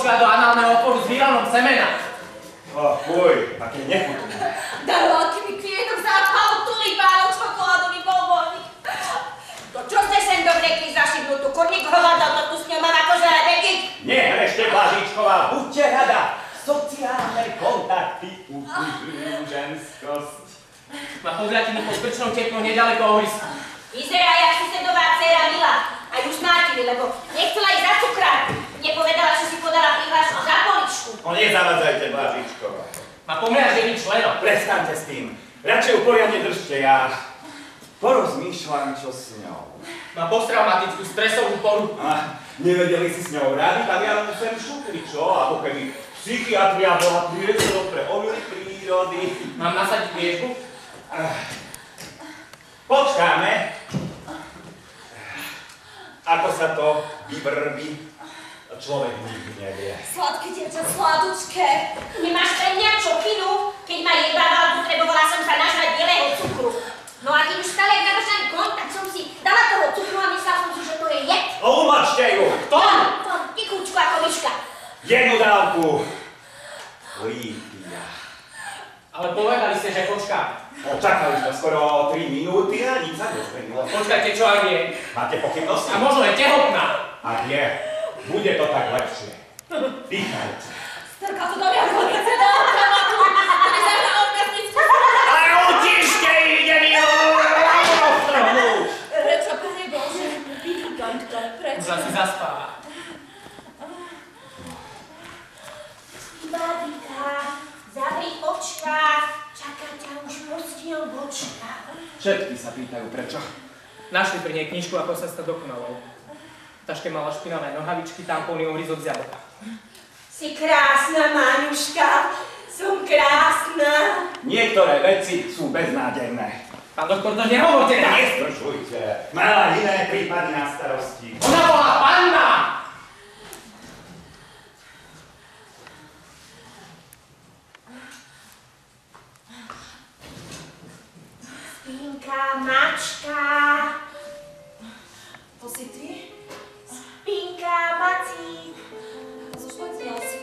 kočka do análneho oporu s výronom semena. Fuj, také nechutné. Darovaky mi kvietok zápal, tulipánov, čokoládový bonbónik. To čo ste sem do vreky zašibnú, tu kurník hovadal, to tu s ňou mám akože rebeky? Nehrešte, Blažičková, buďte rada. Sociálne kontakty ubližujú ženskosť. Ma pozrite mi pod krčnou tepnou nedaleko ohriska. Vyzerá jak susedová dcéra Mila. Aj už Martiny, lebo nechcela ísť za cukrár. Nepovedala, že si podala prihlášku za poličku. Nezavadzajte, Blažičková. Ma pomriaš jedným členom. Prestaňte s tým. Radšej ju poriadne držte, ja porozmýšľam, čo s ňou. Má posttraumatickú stresovú poruchu. Nevedeli si s ňou rady, tak ja len sem šupli, čo? Ako keby psychiatria bola priestorom pre omily prírody. Mám nasadiť liečbu? Počkáme. Ako sa to vyvrbí, človek nikdy nevie. Sladké dievča, sladučké. Nemáš pre mňa čokinu? Keď ma jebával, potrebovala som sa nažrať bielého cukru. No a keď už stále jak navržený kon, tak som si dala toho cukru a myslela som si, že to je jed. Umačte ju! Kto? Tichúčku ako myška. Jednu dávku. Lítia. Ale povedali ste, že počkáme. Čakali sme skoro 3 minúty a nič sa nezmenilo. Počkajte, čo ak je. Máte pochybnosti? A možno je tehotná. Ak je, bude to tak lepšie. Dýchajte. Strka to do viakovice, do automatu. To mi zahra orgasmickú. Ale utište, ide mi roztrhnúť. Prečo, Pane Bože? Píkantka, prečo? Už asi zaspáva. Babika, zavri očka. Čaká ťa už rozdiel bočka. Všetky sa pýtajú, prečo? Našli pri nej knižku, ako sa stať dokonalou. V taške mala špinavé nohavičky, tampóny, ohryzok z jablka. Si krásna, Máňuška. Som krásna. Niektoré veci sú beznádejné. Pán doktor, to nehovorte tak! Nestrčujte. Mala iné prípady na starosti. Ona bola panna! Spinka, mačka. To si ty? Spinka, macík. Zošpatnil si.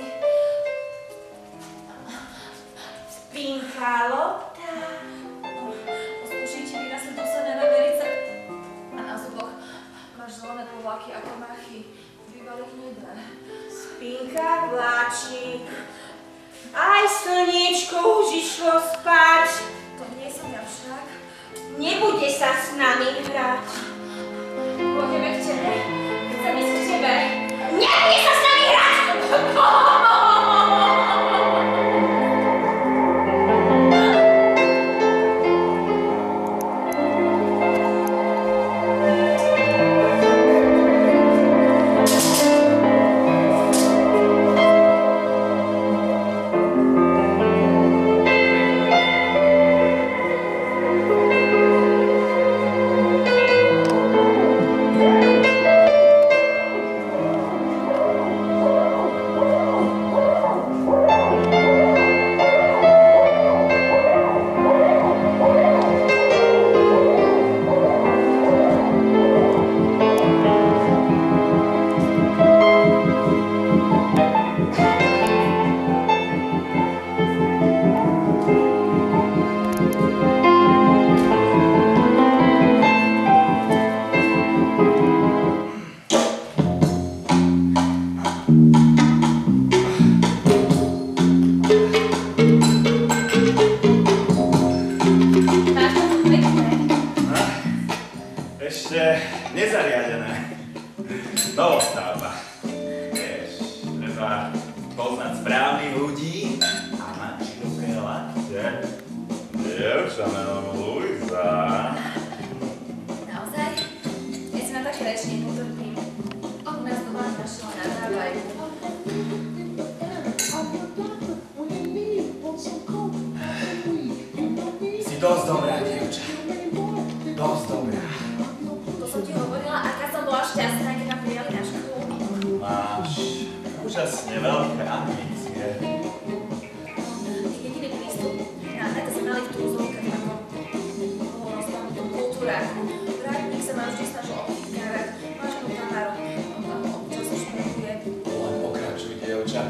Spinka, lopta. Poslušajte, vyrasli dosané na verice. A na zuboch máš zelené povlaky ako machy. Bývali hnedé. Spinka, vláčik. Aj slniečko už išlo spať. To nie som ja však. Nebude sa s nami hrať. Pôjdeme k tebe. Chcem ísť k tebe. Nebude sa s nami hrať! Dosť dobrá, dievča. Dosť dobrá. To som ti hovorila, aká som bola šťastná, keď ma prijali na školu. Máš úžasne veľké ambície. Jediný prístup na to sa mali v túzovkách ako bolo rozpávnutom kultúrách. Vrátnik sa ma vždy snažil obchýtkávať. Máš jednu kameru, občas sa špekuje. Len pokračuj, dievča.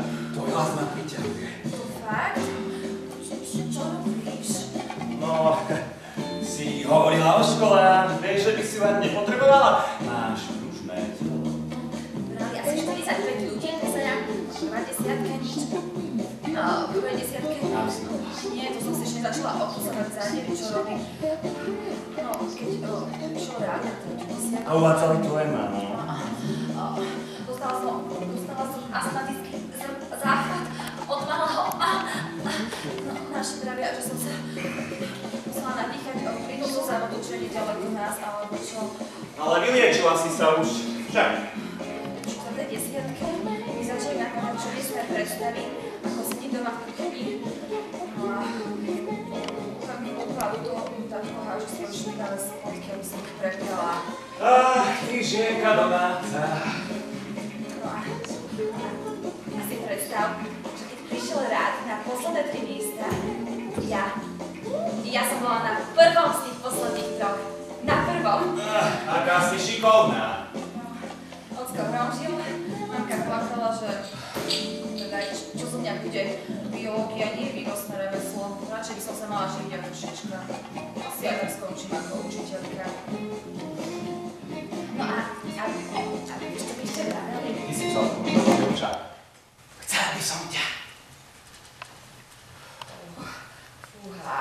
hovorila o škole a vieš, že by si len nepotrebovala náš družné telo. Brali asi 45 ľudí, Tesaja. Prvá desiatka, nič. No, v prvej desiatke. Nie, to som si ešte nezačala obsúzovať za neviem, čo robím. No, keď šlo rád na tretí desiatku. A uvádzali tvoje mama. Dostala som astmatický záchvat od malého. No, naši pravia, že som sa musela nadýchať plynúcu závodu, čo je ďaleko nás, alebo čo. Ale vyliečila si sa už však. V štvrtej desiatke mi začali nakladať čudesné predstavy, ako sedím doma v kuchyni. No a tak mi odkladu toho takého hážu s tým špinavé spodky, aby som ich prepiala. Ty žienka domáca. No a si predstav, že keď prišiel rád na posledné 3 miesta, ja som bola na prvom z tých posledných 3. Na prvom. Aká si šikovná. Ocko hromžil, mamka plakala, že teda čo zo mňa bude biológia, nie výnosné remeslo. Radšej by som sa mala živiť ako šička. Asi ja tak skončím ako učiteľka. No a čo by ešte vraveli? Ty si celkom dievča. Chcela by som ťa. Fúha.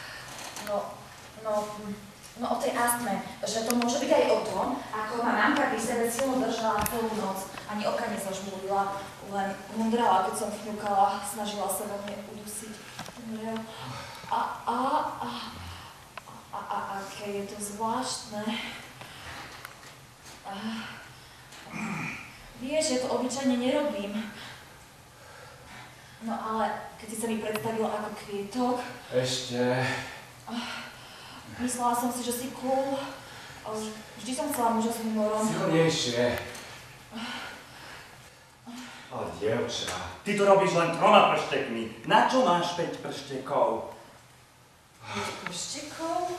No o tej astme, že to môže byť aj o tom, ako ma mamka pri sebe silno držala celú noc. Ani oka nezažmúrila, len mundrala, keď som fňukala, snažila sa vo mne udusiť. Aké je to zvláštne. Vieš, ja to obyčajne nerobím. No ale keď si sa mi predstavila ako kvietok... Ešte... Myslela som si, že si cool. Vždy som chcela muža s humorom. Silnejšie. Ale dievča. Ty to robíš len 3 prštekmi. Na čo máš 5 prštekov? 5 prštekov?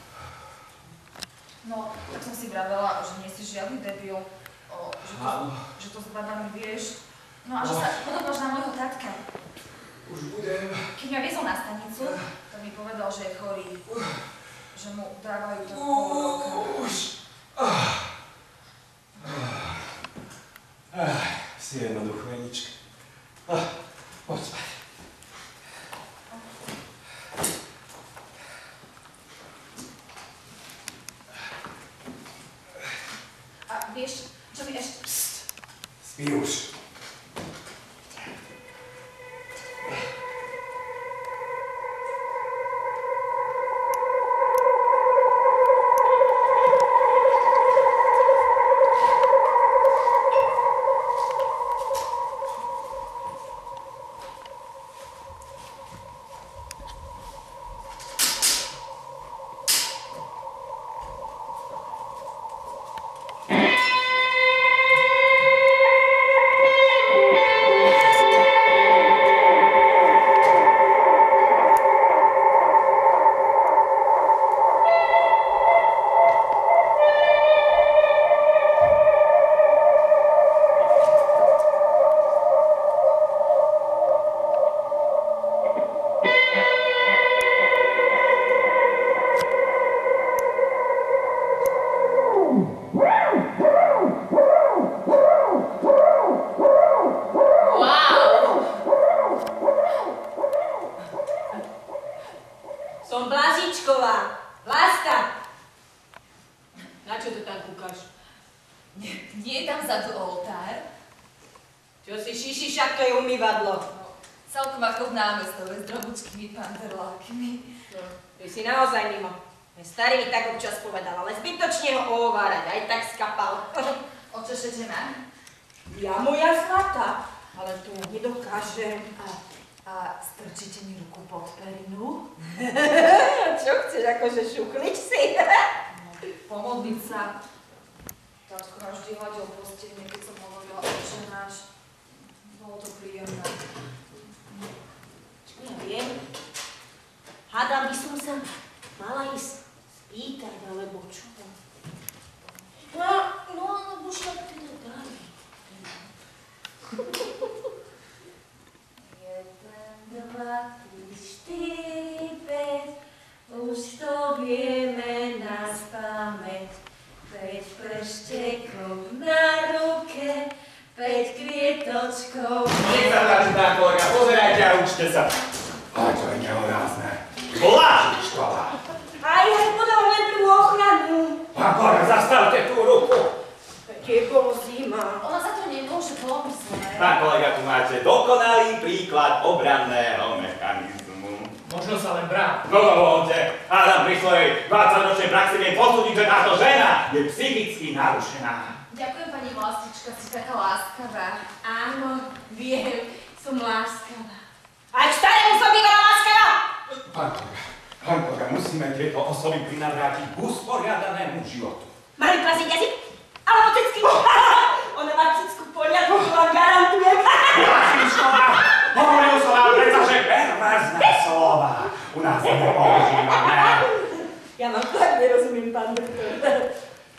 No, tak som si vravela, že nie si žiadny debil. Že to s babami vieš. No a že sa podobáš na môjho tatka. Už budem. Keď mňa viezol na stanicu, to mi povedal, že je chorý. Že mu dávajú tak pol roka. Si jednoduchvenička. Poď spať. A vieš, čo mi ešte... Pst. Spí už. Som Blazičková. Láska. Na čo to tam kúkaš? Nie je tam vzadu oltár? Čo si šiši, však to je umývadlo. No, celkom ako v námestove s drobučkými panterlákmi. No, ty si naozaj mimo. Starý mi tak občas povedal, ale zbytočne ho ohovárať, aj tak skapal. Očešete ma? Ja moja zlata, ale tu nedokážem. A strčíte mi ruku pod perinu? Čo chceš, akože šukliť si? Pomodliť sa. Tatko ma vždy hladil po stene, keď som hovorila Otče náš. Bolo to príjemné. Ja viem. Hádam by som sa mala ísť spýtať, alebo čo? No, alebo však teda dali. 1, 2, 3, 4, 5, už to vieme sa. Ale to je nehorázne. Bola škola. Aj podal len prvú ochranu. Pán kolega, zastavte tú ruku. Veď bolo zima. Ona za to nemôže pomysleť. Pán kolega, tu máte dokonalý príklad obranného mechanizmu. Možno sa len brám. No dovolte, Adam pri svojej 20-ročnej praxi vie posúdiť, že táto žena je psychicky narušená. Ďakujem, pani Vlastička, si taká láskavá. Áno, viem, som láskavá. Aj k starému som bývala láskavá. Pán kolega, musíme tieto osoby prinavrátiť k usporiadanému životu. Mali plaziť jazyk? Alebo cecky? Ona má ceckú poriadku, to vám garantujem. Vlastičková, hovoril som vám predsa, že perverzné slova u nás nepoužívame. Ja vám tak nerozumiem, pán doktor.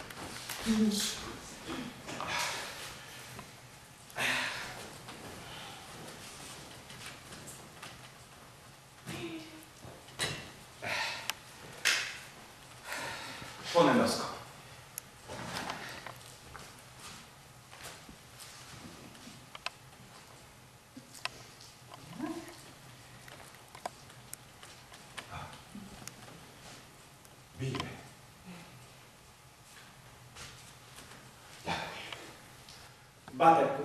Fonendoskop. Bíbe. Ďakujem. Baterku.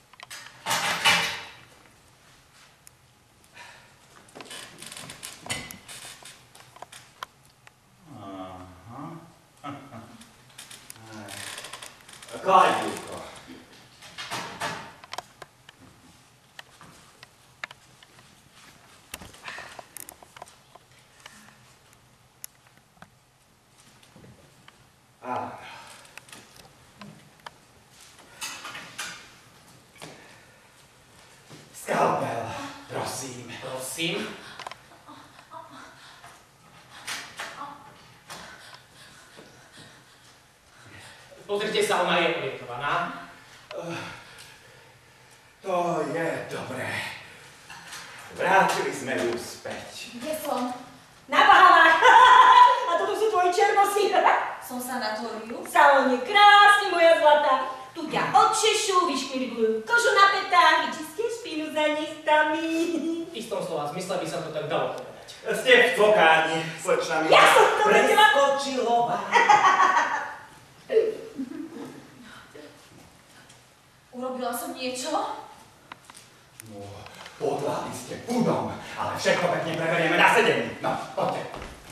Kladivko. Áno. Skalpel, prosím. Prosím. Pozrite sa, ona je orientovaná. To je dobré. Vrátili sme ju späť. Kde som? Na Bahamách. A toto sú tvoji červosy. Som sanatóriu. V salóne krásne, moja zlatá. Tu ťa odčešú, vyškribujú kožu na petách, vyčistia špínu za nistami. V istom slova zmysle by sa to tak dalo povedať. Ste v cokárni, slečna milá. Ja som to vedela. Preskočilo vás. Urobila som niečo? No, podľahli ste púdom, ale všetko pekne preberieme na sedení. No, poďte.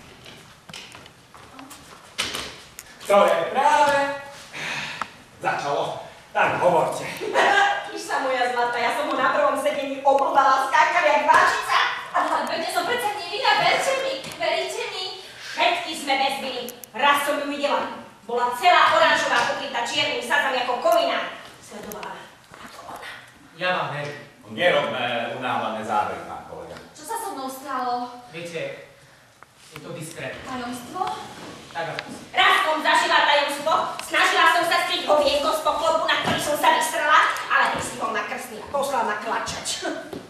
Ktoré práve začalo, tak hovorte. Iš sa, moja zlatá, ja som ho na prvom sedení oblúdala, skákali jak váčica. Ale veďte, som predsa nevinná, verte mi, veríte mi? Všetky sme bez viny. Raz som ju videla. Bola celá oranžová, pokrytá čiernym sadzami ako kovina. Sledovala ako ona. Ja vám verím. Nerobme unáhľané závery, pán kolega. Čo sa so mnou stalo? Viete, je to diskrétne. Tajomstvo? Tak ako si. Raz som zažila tajomstvo, snažila som sa striť hovienko z poklopu, na ktorý som sa vystrela, ale ty si ho nakrstila, poslal na klačač.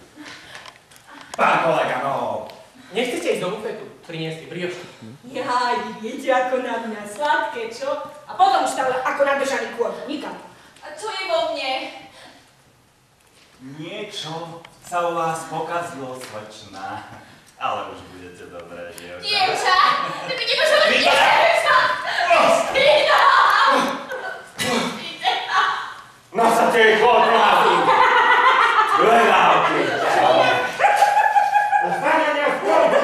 Pán kolega, no. Nechcete ísť do bufetu? Priniesli briošky. Jaj, viete ako na mňa, sladké, čo? A potom už tam ako nadržaný kôr, nikam. A čo je vo mne? Niečo sa u vás pokazilo, slečna. Ale už budete dobré, dievča. Dievča! Ty mi nemôžeš hovoriť dievča! Spína! Spína! Nasadte jej chod, mladý. Gledávky. Zdanenie v pôjde.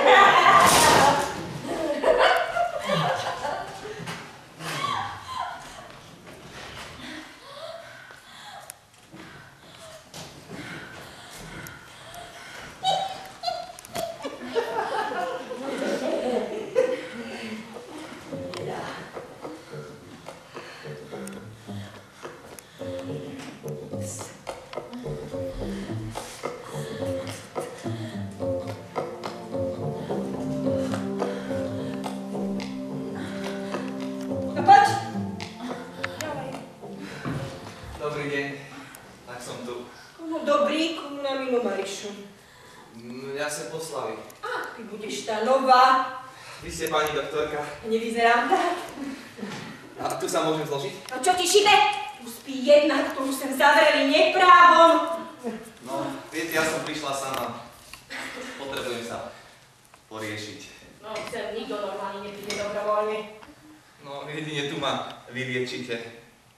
Dobrý deň, tak som tu. No dobrý, na minu Marišu. Ja sem poslali. A, ty budeš tá nová. Vy ste pani doktorka. Nevyzerám tak. A tu sa môžem zložiť? A čo ti šibe? Tu spí jedna, ktorú sem zavreli neprávom. No, viete, ja som prišla sama. sa poriešiť. No, sem nikto normálne nepríde dobrovoľne. No, jedine tu ma vyliečite.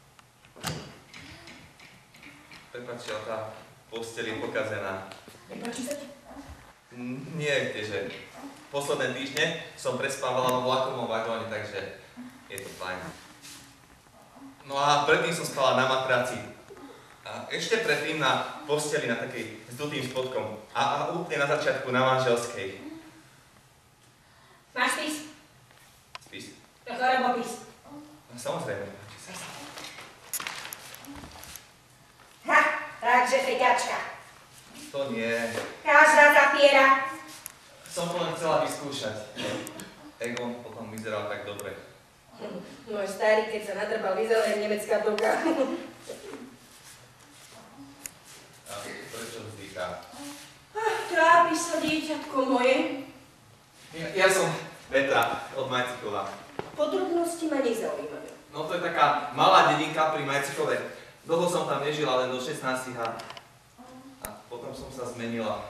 Prepáči, ale tá posteľ je pokazená. Nepáči sa ti? Nie, kdeže. Posledné týždne som prespávala vo vlakovom vagóne, takže je to fajn. No a predtým som spala na matraci. A ešte predtým na posteli na takej zdutým spodkom. A úplne na začiatku na manželskej. Máš spis? Spis? Alebo pis? No, samozrejme, páči sa. Ha, takže feťačka. To nie. Každá zapiera. Som to len chcela vyskúšať. Egon potom vyzeral tak dobre. Môj starý, keď sa nadrbal, vyzeral jak nemecká doga. A prečo vzdychá? Trápi sa, dieťatko moje. Ja som Petra od Majcikova. Podrobnosti ma nezaujímajú. No to je taká malá dedinka pri Majcikove. Dlho som tam nežila, len do 16 a potom som sa zmenila.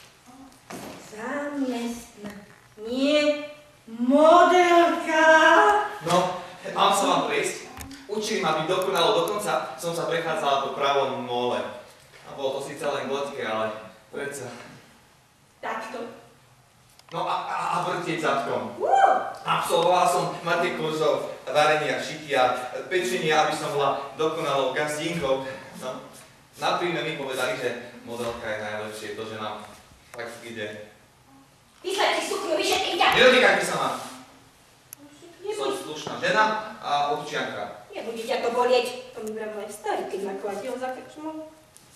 Zamestna. Nie modelka. No, mám sa vám prejsť. Učili ma byť dokonalo, dokonca som sa prechádzala po pravom mole. A bolo to síce len gladké, ale predsa. Takto. No a vrtieť zadkom. Absolvovala som matie kurzov, varenia, šitia, pečenie, aby som bola dokonalou gazdínkou. No, na príjme mi povedali, že modelka je najlepšie, to, že nám tak ide. Vysled si sukňu, vyšetrím ťa. Nedotýkajte sa ma. Som slušná žena a občianka. Nebude ťa to bolieť. To mi vravo aj starý, keď ma kladil za krčmou.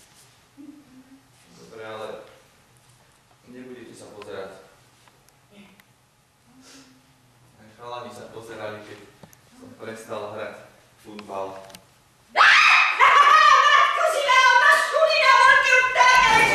Dobre, ale nebudete sa pozerať. Aj chalani sa pozerali, keď som prestal hrať futbal. Matko si ma od nás šuli na veľký utákaj!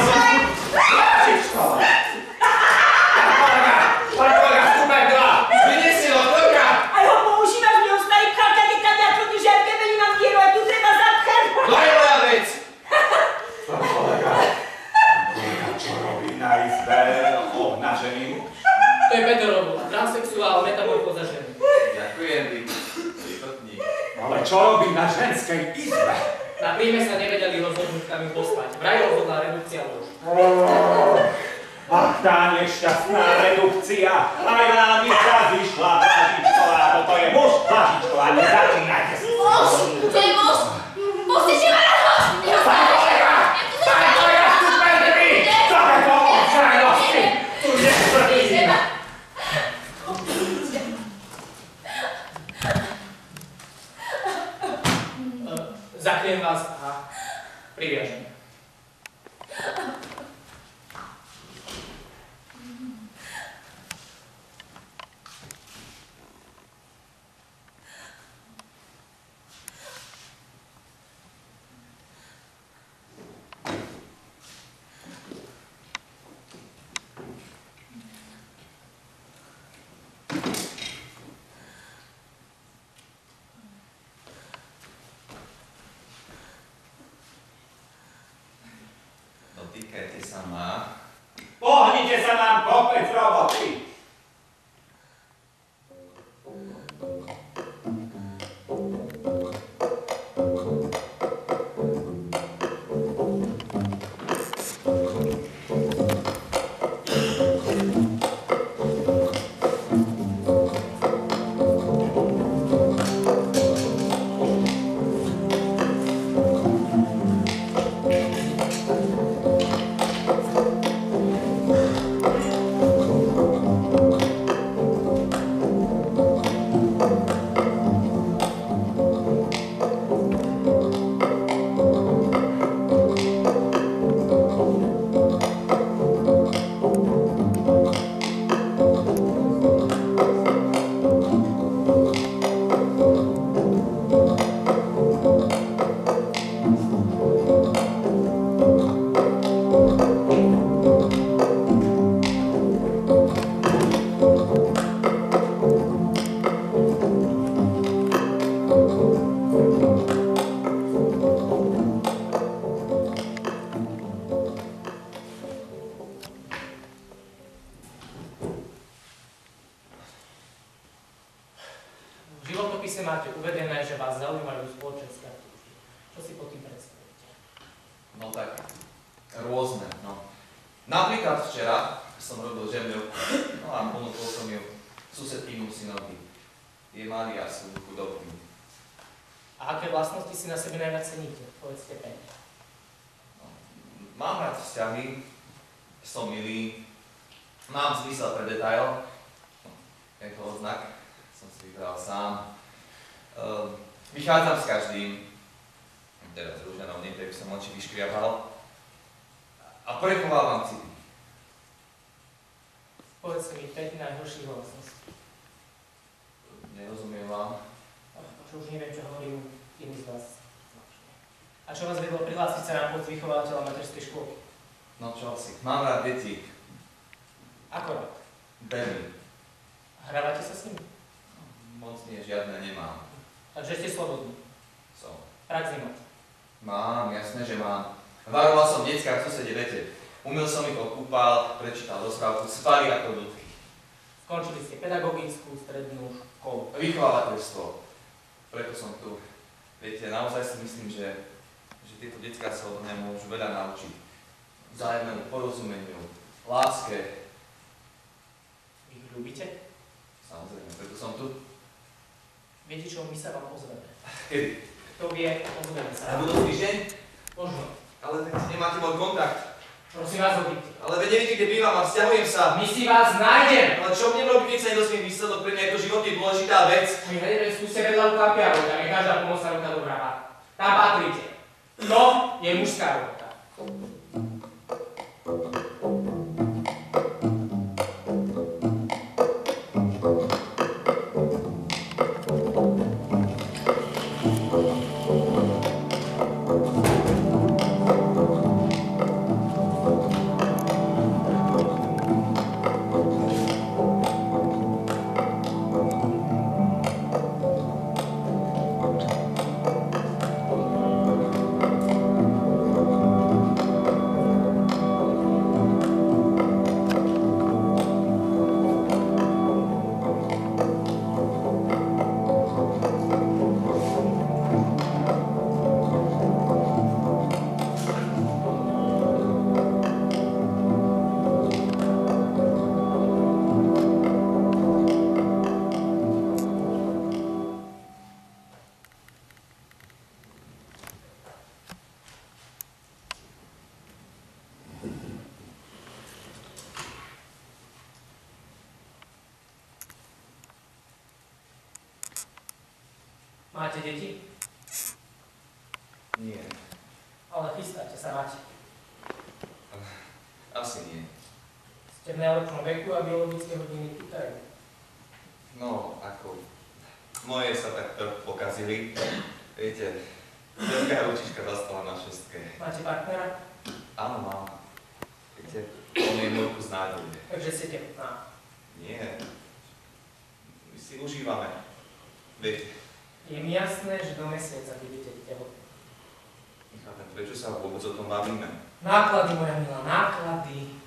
Kolega, vstupaj dva! Vyniesie doktorka! Aj ho používaš, mňou starý chalka, keď tam ja tvrdí, že aj v kebeli mám dieru, aj tu treba zapchať. To je moja vec! Kolega, čo robí na izbe obnažený muž? To je Peterovo, transsexuál, metamorfóza ženy. Ďakujem, vy šotník. Ale čo robí na ženskej izbe? Na príjme sa nevedeli rozhodnúť, kam ju poslať. Vraj rozhodla redukcia lôž. Ach, tá nešťastná redukcia. Aj nám je čas vyšla Blažičková. Toto je muž Blažičková. Nezačínajte si. Muž! To je muž! Pustite ma na to! Pán kolega! Pán kolega, vstupajte vy! Takéto občajnosti tu nestrpíme. Zakriem vás a priviažem. Dotýkajte sa ma. Pohnite sa nám kopec roboty. životopise máte uvedené, že vás zaujímajú spoločenské aktivity. Čo si pod tým predstavíte? No tak, rôzne, no. Napríklad včera som robil žemľovku, no a ponúkol som ju susedkýmu synovi. Je malý a sú chudobní. A aké vlastnosti si na sebe najviac ceníte? Povedzte 5. No, mám rád vzťahy, som milý, mám zmysel pre detail, no, je to odznak, som si vybral sám. Vychádzam s každým, teda s rúženou, niekde by som oči vyškriabal. A prechovávam city. Povedzte mi 5 najhorších vlastností. Nerozumiem vám. Už neviem, čo hovorím iný z vás. A čo vás vedlo prihlásiť sa na post vychovateľa materskej škôlky? No čo si, mám rád deti. Ako rád? Veľmi. Hrávate sa s nimi? Moc nie, žiadne nemám. Takže ste slobodní. Som. Prax nemáte. Mám, jasné, že mám. Varoval som decká v susede vete. Umyl som ich okúpal, prečítal rozprávku, spali ako ľudky. Skončili ste pedagogickú strednú školu. Vychovateľstvo. Preto som tu. Viete, naozaj si myslím, že tieto decká sa od mňa môžu veľa naučiť. Vzájomnému porozumeniu, láske. Vy ich ľúbite? Samozrejme, preto som tu. Viete čo, my sa vám ozveme. Kedy? Kto vie, ozveme sa. Na budúci týždeň? Možno. Ale tak nemáte môj kontakt. Prosím vás, odíďte. Ale veď neviete, kde bývam a vzťahujem sa. My si vás nájdeme! Ale čo mne robí, keď sa nedosmiem výsledok? Pre mňa je to životne dôležitá vec. My hľadíme, skúste vedľa u kampiarov, tam je každá pomocná ruka dobrá. Tam patríte. To je mužská ruka. Máte deti? Nie. Ale chystáte sa mať. Asi nie. Ste v najlepšom veku a biologické hodiny pýtajú. No, ako... Moje sa tak trochu pokazili. Viete, veľká ručička zastala na šestke. Máte partnera? Áno, mám. Viete, on je môj kus nádeje. Takže ste tehotná. Nie. My si užívame. Viete, Je mi jasné, že do mesiaca budete tehotní. nechápem, prečo sa vôbec o tom bavíme. Náklady, moja milá, náklady.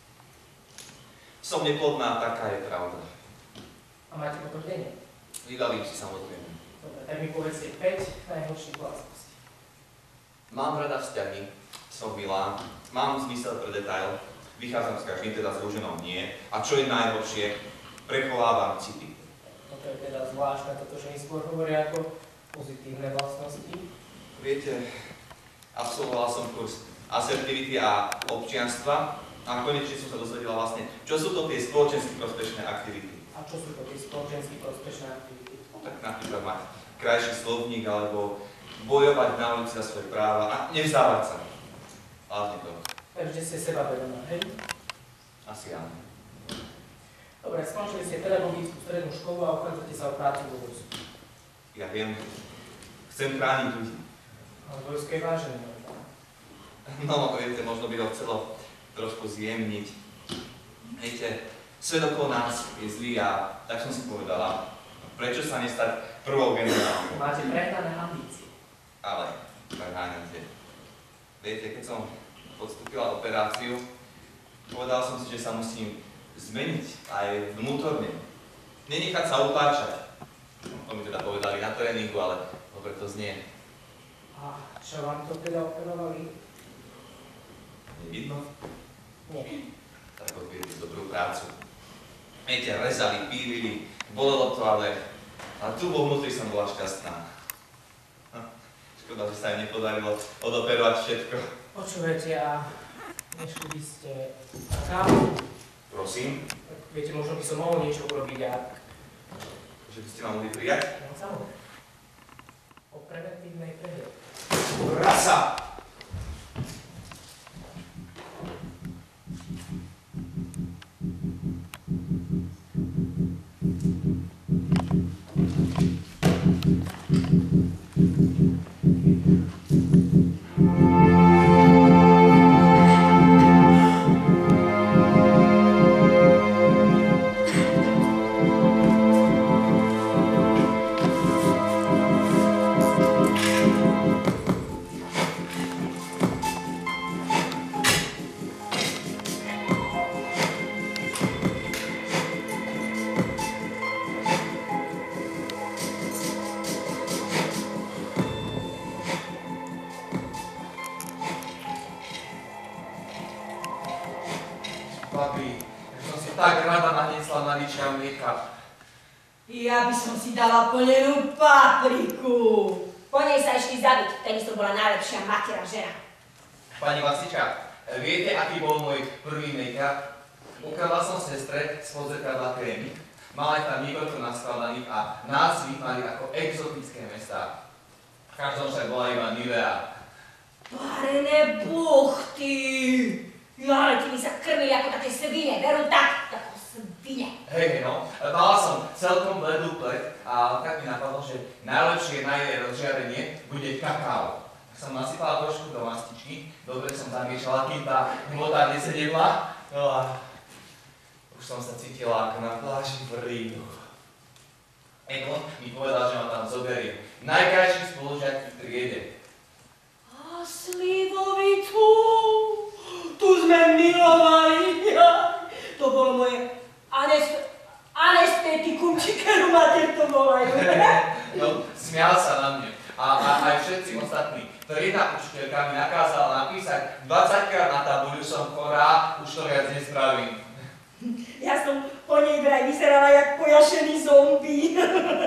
Som neplodná, taká je pravda. A máte potvrdenie? Vydali si samozrejme. Dobre, tak mi povedzte 5 najhorších vlastností. Mám rada vzťahy, som milá, mám zmysel pre detail, vychádzam s každým, teda s rúženou nie. A čo je najhoršie, prechovávam city. Toto je teda zvláštne, toto, že mi skôr hovoria ako pozitívne vlastnosti. Viete, absolvoval som kurz asertivity a občianstva a konečne som sa dozvedela vlastne, čo sú to tie spoločensky prospešné aktivity. A čo sú to tie spoločensky prospešné aktivity? No, tak napríklad mať krajší slovník alebo bojovať na ulici za svoje práva a nevzdávať sa. Hlavne to. Takže ste sebavedomá, hej? Asi áno. Dobre, skončili ste pedagogickú strednú školu a uchádzate sa o prácu vo vojsku. Ja viem, chcem chrániť ľudí. Ale vojsko je vážené. No, viete, možno by ho chcelo trošku zjemniť. Viete, svet okolo nás je zlý a tak som si povedala, prečo sa nestať prvou generálnou? Máte prehnané ambície. Ale preháňate. Viete, keď som podstúpila operáciu, povedal som si, že sa musím zmeniť aj vnútorne. Nenechať sa utláčať. To mi teda povedali na tréningu, ale dobre to znie. A čo vám to teda operovali? Nevidno? Nie. Tak odviedli dobrú prácu. Viete, rezali, pílili, bolelo to, ale tu vo vnútri som bola šťastná. Škoda, že sa im nepodarilo odoperovať všetko. Počúvajte, a nešli by ste kávu? Prosím, Viete, možno by som mohol niečo urobiť a... že by ste ma mohli prijať? No, samozrejme. O preventívnej prehľad. Rasa! Babi, som si tak rada nahniesla maličia mlieka. Ja by som si dala plnenú papriku. Po nej sa išli zabiť, ten to bola najlepšia matera žena. Pani Vlastička, viete, aký bol môj prvý make-up? Ukradla som sestre spod zrkadla krémy. Mala ich tam niekoľko naskladaných a názvy mali ako exotické mestá. V každom však bola iba Nivea. Parené buchty! Ja, ale ty mi sa krmili ako také svine, veru tak, ako svine. Hej, no, mala som celkom bledú pleť a tak mi napadlo, že najlepšie na jej rozžiarenie bude kakao. Tak som nasypala trošku do mastičky, dobre som zamiešala, kým tá hmota nesedela. No a už som sa cítila ako na pláži v Rínu. Egon mi povedal, že ma tam zoberie. Najkrajší spolužiak v triede. A Slivovicu, tu sme milovali. To bolo moje anestetikum, či keru mater to volajú. No, smial sa na mne. A aj všetci ostatní. Triedna učiteľka mi nakázala napísať 20-krát na tabuľu, som chorá, už to viac nespravím. Ja som po nej vraj vyzerala jak pojašený zombie.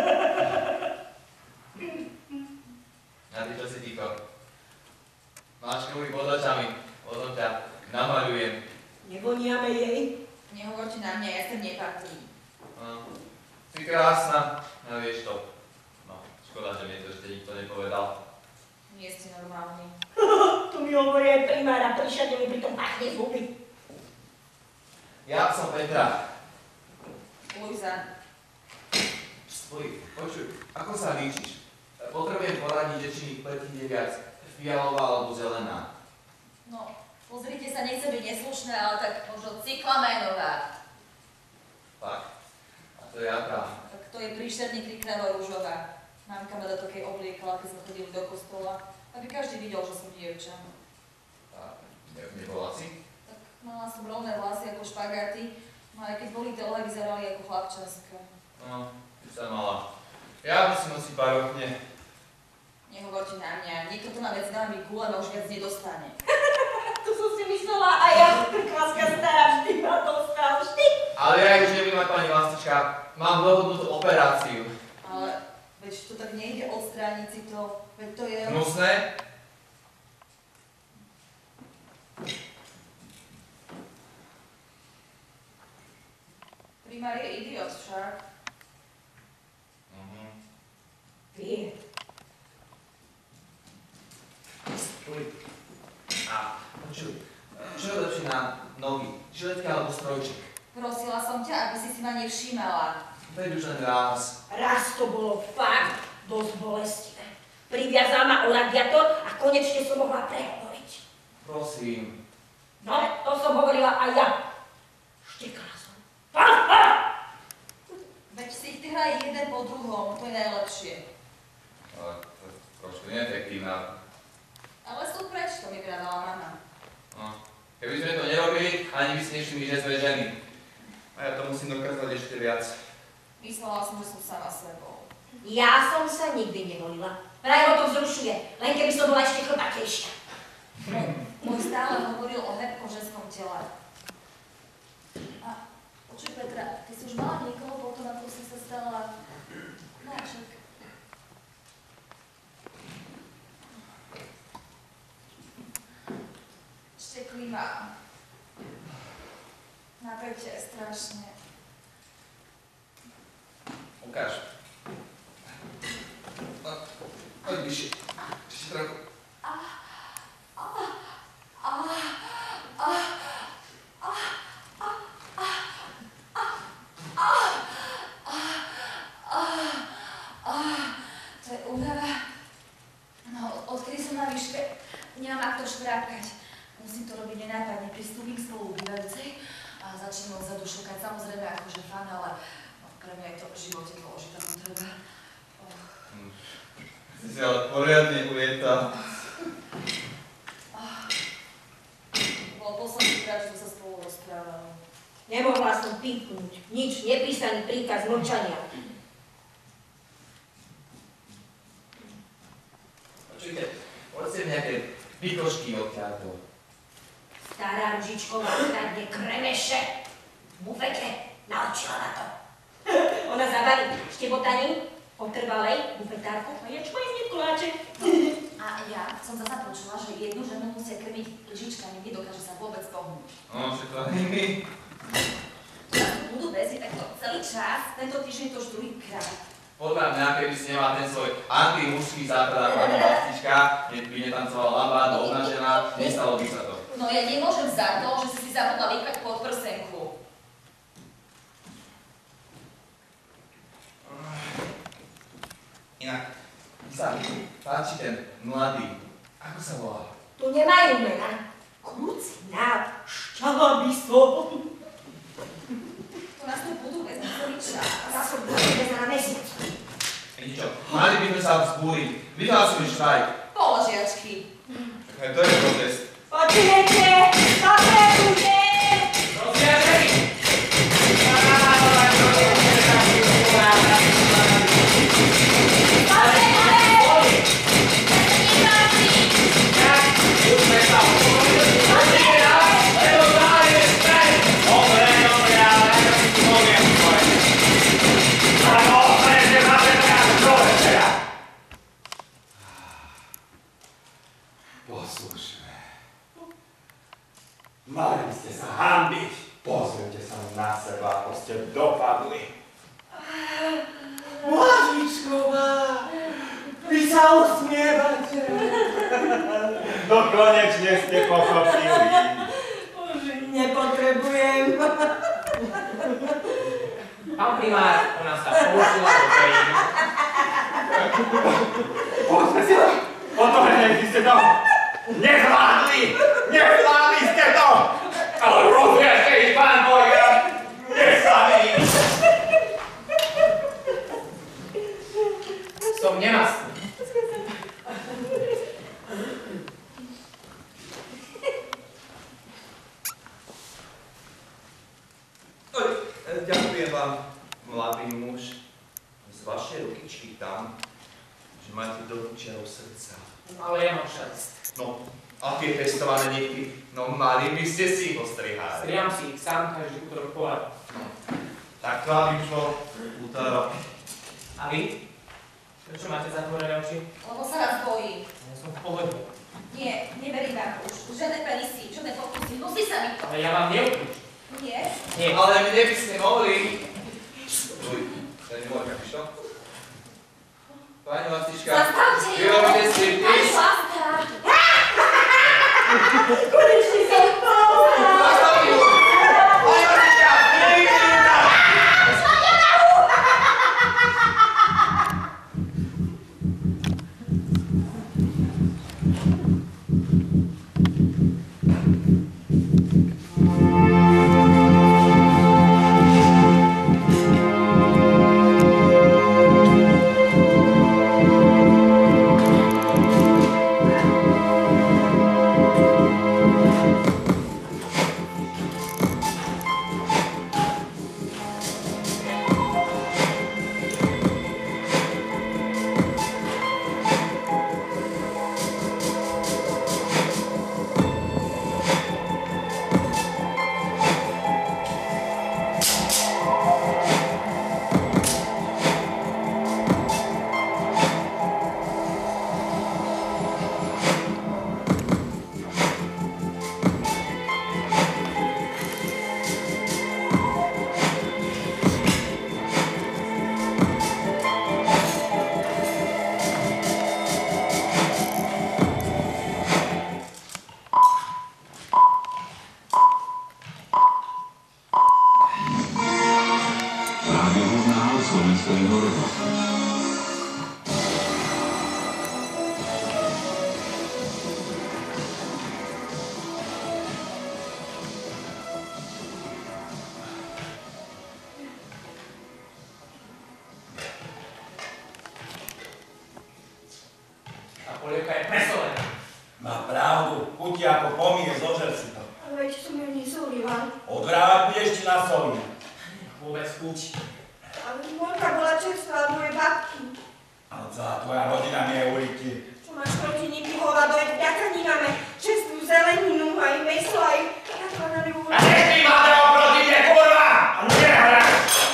A ty čo si ticho? Máš kvôli pod očami, potom ťa namaľujem. Nevoniame jej. Nehovorte na mňa, ja sem nepatrí. No, si krásna, a vieš to. No, škoda, že mi to ešte nikto nepovedal. Nie ste normálni. Tu mi hovorí aj primár a prišade mi pritom pachne zuby. Ja som Petra. Luisa. Počuj, ako sa líčiš? Potrebujem poradiť, že či mi pleti ide viac fialová alebo zelená. No, pozrite sa, nechce byť neslušné, ale tak možno cyklaménová. Fakt? A to je aká? Tak to je príšerný kriknáva rúžová. Mamka ma do takej obliekala, keď sme chodili do kostola, aby každý videl, že som dievča. A nebola si? Tak mala som rovné vlasy ako špagáty, no aj keď boli dlhé, vyzerali ako chlapčanské. No, ty sa mala. Ja musím nosiť barokne. Nehovorte na mňa, niekto to má medzi nami gule, ma už viac nedostane. To som si myslela a ja, krkvástka stará, vždy ma dostal, vždy. Ale ja už nebudem mať, pani Vlastička, mám dohodnutú operáciu. Ale veď to tak nejde odstrániť si to, veď to je... Hnusné? Primár je idiot však. Vie. A počuj, čo je lepšie na nohy? Žiletky alebo strojček? Prosila som ťa, aby si si ma nevšímala. Veď už len raz. Raz to bolo fakt dosť bolestivé. Priviazal ma o radiátor a konečne som mohla prehovoriť. Prosím. No, to som hovorila aj ja. Štekala som. Veď si ich tyhraj jeden po druhom, to je najlepšie. Ale to je trošku neefektívna. Ale sú preč, to mi vravela mama. No, keby sme to nerobili, ani by si nevšimli, že sme ženy. A ja to musím dokázať ešte viac. Myslela som, že som sama sebou. Ja som sa nikdy nevolila. Vraj ho to vzrušuje, len keby som bola ešte chlpatejšia. Môj stále hovoril o hebkom ženskom tele. A počuj Petra, ty si už mala niekoho potom, ako si sa stala náček. Štekli ma. Napätie strašne. Ukáž. Poď bližšie. Ešte trochu. To je únava. No, odkedy som na výške, nemám ak to škrápkať. Musím to robiť nenápadne, pristúpim k spolubývajúcej a začnem odzadu šukať. Samozrejme akože fan, ale pre mňa je to v živote dôležitá potreba. Si si ale poriadne ulieta. Bol posledný krát, že sme sa spolu rozprávali. Nemohla som pípnúť. Nič, nepísaný príkaz mlčania. Počujte, povedzte mi nejaké pikošky odtiaľto. Stará Ružičková kradne kremeše. V bufete naučila na to. Ona zabalí štebotaní, otrvalej, bufetárku a jačko je z koláček. A ja som zasa počula, že jednu ženu musia krmiť lyžičkami, nedokáže sa vôbec pohnúť. No, však to aj my. Budú väzy takto celý čas, tento týždeň to už druhýkrát. Podľa mňa, keby si nemá ten svoj antimužský základ pani Bastička, by netancovala lambádo, obnažená, nestalo by sa to. No ja nemôžem za to, že si zabudla vykať podprsenku. Inak, mi sa páči ten mladý. Ako sa volá? Tu nemajú mena. Krucinál, šťaviso. To nás tu budú väzť celý čas. Zase budeme väzť na mesiac. Ničo, mali by sme sa vzbúriť. Vyhlásuj štrajk. Položiačky. Čakaj, to je protest. Počujete, zapredujem! Rozviažení! Poslušné. Mali by ste sa hanbiť. Pozrite sa na seba, ako ste dopadli. Mlažičková, vy sa usmievate. No konečne ste pochopili. Nepotrebujem. Pán primár, ona sa použila do Perín. Pozrite si to. Otvorene ste to. Nezvládli ste to. Ale rozviažte ich, pán Bojka. Neslaví. Som nemastný. Ďakujem vám, mladý muž, z vašej rukyčky tam, že máte doručiarov srdca. Ale ja mám šelest. No, a tie testované nechty, no mali by ste si ich ostrihali. Striam si ich sám každý útorok pohľad. Tak to aby už bol útorok. A vy? Prečo máte zatvorené oči? Lebo sa nás bojí. Ja som v pohode. Nie, neverím vám už. Žiadne penisy, žiadne pokusy, musí sa mi to. Ale ja vám neuklúč. Nie? Nie. Ale mne by ste mohli. Uj, to je nemôžem, víš to? Pani Bastička, Zastavte vy robíte si Pani pís. Basta! Konečne som pohľad. Zastavte ju! Pani Bastička, nevidím tam! slovenského rodu. Tá polievka je presolená. Má pravdu, chutí ako pomír, zožer si to. Ale veď som ju nesolila. Odvrávať budeš ti na soli. Vôbec chuť. Ale môjka bola čerstvá od mojej babky. Ale celá tvoja rodina nie je uliky. Čo máš proti nimi hovado, veď vďaka ní máme čerstvú zeleninu, aj mäso, aj nakladané A nechty máte oproti mne, kurva! A nehráš!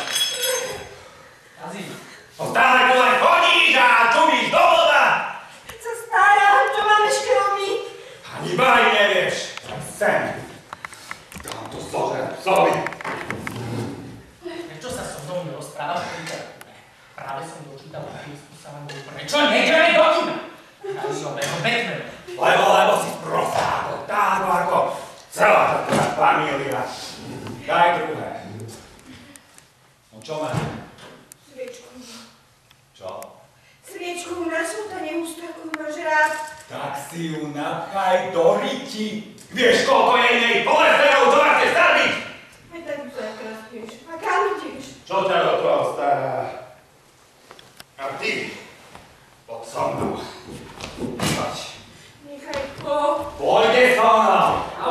Azí. Stále tu len chodíš a čumíš do voda! Keď sa starám, čo máme škromy. Ani baj nevieš. Tak sem. Dám to zožer, soli. Prečo sa so mnou nerozprávaš o literatúre? Práve som dočítal Kristus sa vám prečo nejdeme do kina? Nového Batmana. Lebo si sprostá, táto ako celá tá tvoja família. Daj druhé. No čo máš? Sviečku. Čo? Sviečku na smutanie ústa, ako máš rád. Tak si ju napchaj do riti. Vieš, koľko je nej? Povedz teda už, čo máte starý! Aj tak ju zajtra spieš. A kam ideš? Čo ťa do toho stará? A ty? Poď so mnou. Poď. Nechaj to. Pôjde so mnou.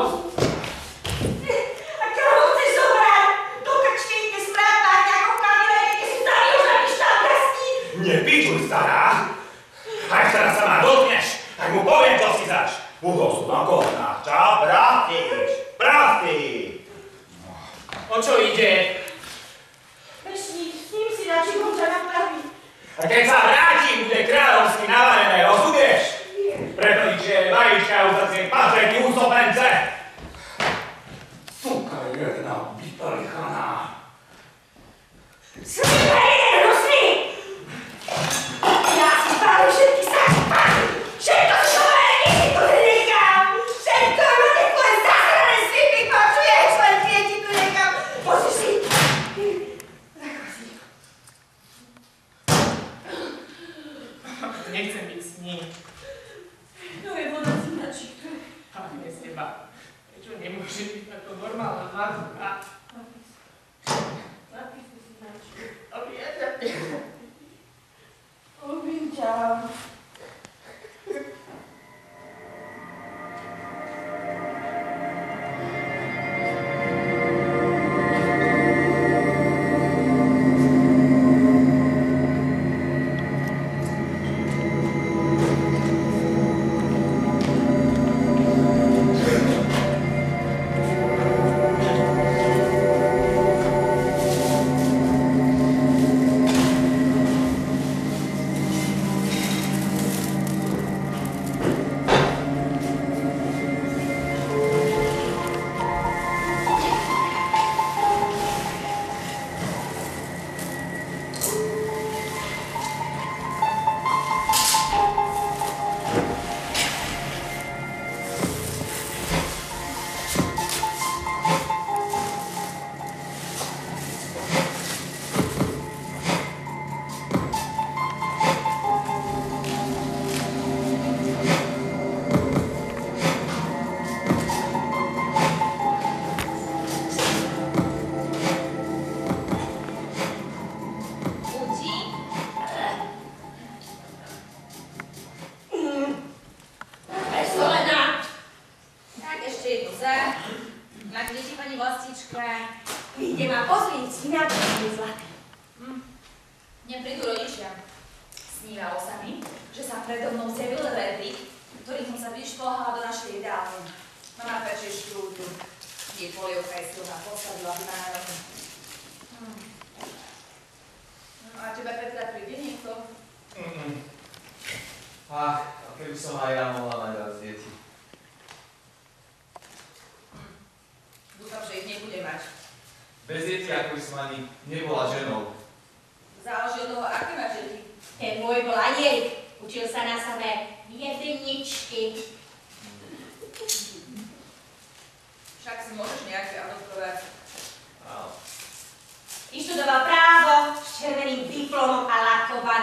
A kam ho chceš zobrať? Do kačtejte správať, ako v kamere, keď sú starý už na štábrastí. Nepíčuj, stará. Ak teraz sa ma dotkneš, tak mu poviem, čo si zač. Uhol sú tam kohná. Čo? Prastíš. Prastíš. O čo ide? Vešník, s ním si na čikom ťa napraví. A keď sa vráti, bude kráľovsky navarené, rozumieš? Preto je vajíčka už zase pašeky úsopence. Suka jedna vypalichaná. Svíka jeden hrozný! Ja si spálim všetky sačky. Všetko si dobre, nikdy tu nenechám. Všetko máte tvoje zasrané svipy, počuješ? Len tie ti tu nechám. Pozri si. Nechcem byť s ním. No je voda si načíka. Ale nie z teba. Prečo nemôže byť ako normálna matka? Napísi si načíka. Objednať. Ľúbim ťa. Ide ma pozrieť, svináčka je zlaté. Neprídu rodičia. Snívalo sa mi, že sa predo mnou zjavil Redrik, ktorý som sa vyšplhala do našej jedálne. Mama peče štrúdu. Jej polievka je silná, postavila by ma na rohu. A teba, Petra, príde niekto? Ach, a keby som aj ja mohla mať viac detí. Dúfam, že ich nebude mať. Bez detí, ako by som ani nebola ženou. Záleží od toho, aké máš deti. Ten môj bol anielik. Učil sa na samé jedničky. Však si môžeš nejaké adoptovať. Áno. Vyštudoval právo s červeným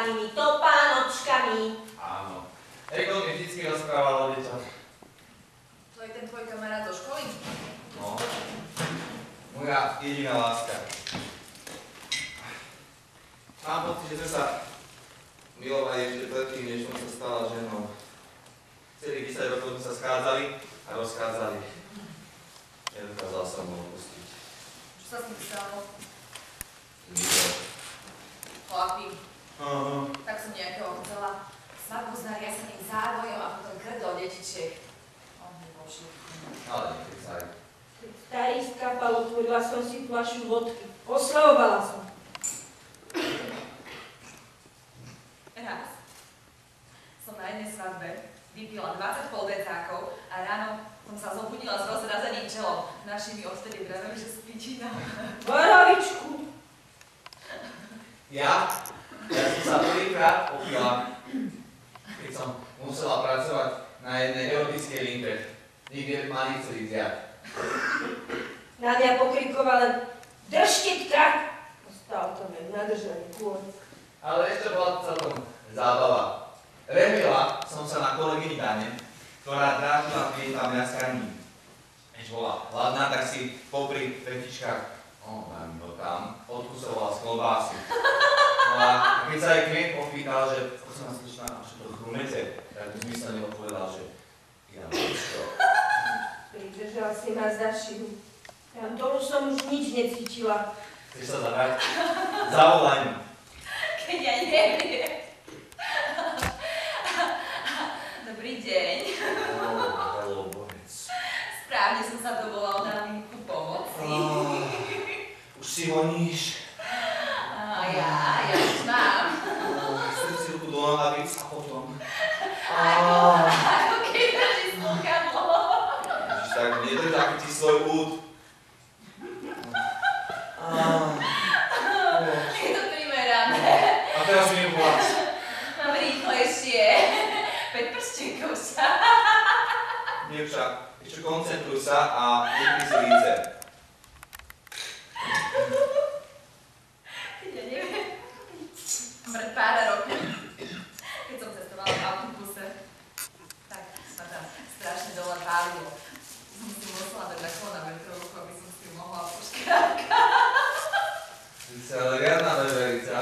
malými topánočkami. Áno. Ego mi vždycky rozprával o deťoch. To je ten tvoj kamarát zo školy? No. Moja jediná láska. Mám pocit, že sme sa milovali ešte predtým, než som sa stala ženou. Celých 10 rokov sme sa schádzali a rozchádzali. Nedokázal som mu opustiť. Čo sa s ním stalo? Zmizol. Chlapi. Aha. Tak som nejakého chcela. Svadbu s nariaseným závojom a potom krdo detičiek. On mi boží. Ale nekecaj. Keď starý skápal, otvorila som si fľašu vodky. Oslavovala som. Raz som na jednej svadbe vypila 20 poldecákov a ráno som sa zobudila s rozrazeným čelom. Naši mi odtedy vraveli, že spíčina. Borovičku. Ja som sa prvýkrát opila, keď som musela pracovať na jednej erotickej linke. Nikde ma nechceli vziať. Na mňa pokrikovala, držte tka. Ostal to len nadržaný kôň. Ale ešte bola celkom zábava. Remila som sa na kolegyni Dane, ktorá drážila v jej mňaskaní. Než bola hladná, tak si popri petičkách, tam, odkusovala z klobásy. No a keď sa jej klient opýtal, že prosím vás, slečná, čo to chrumete, tak zmyslene odpovedal, že ja mám čo. Pridržal si ma za šiju. Tam dolu som už nič necvičila. Chceš sa zahrať? Zavolaj mi. Keď ja neviem. Dobrý deň. Hello, borec. Správne som sa dovolal na linku pomoci. Už si voníš. Ja už mám. Srdci ruku do nohavíc a potom. Ako keď drží slúchadlo. Ježiš, tak nedrž taký ti svoj úd. Je to primerané. A teraz mi nepováč. Mám rýchlejšie. 5 prstenkov sa. Nie však. Ešte koncentruj sa a vypni si líce. Ja neviem. Pred pár rokov, keď som cestovala v autobuse, tak ma tam strašne dole pálilo. Som si musela dať takú na metrovku, aby som si ju mohla poškrátkať. Ty si ale riadna veverica.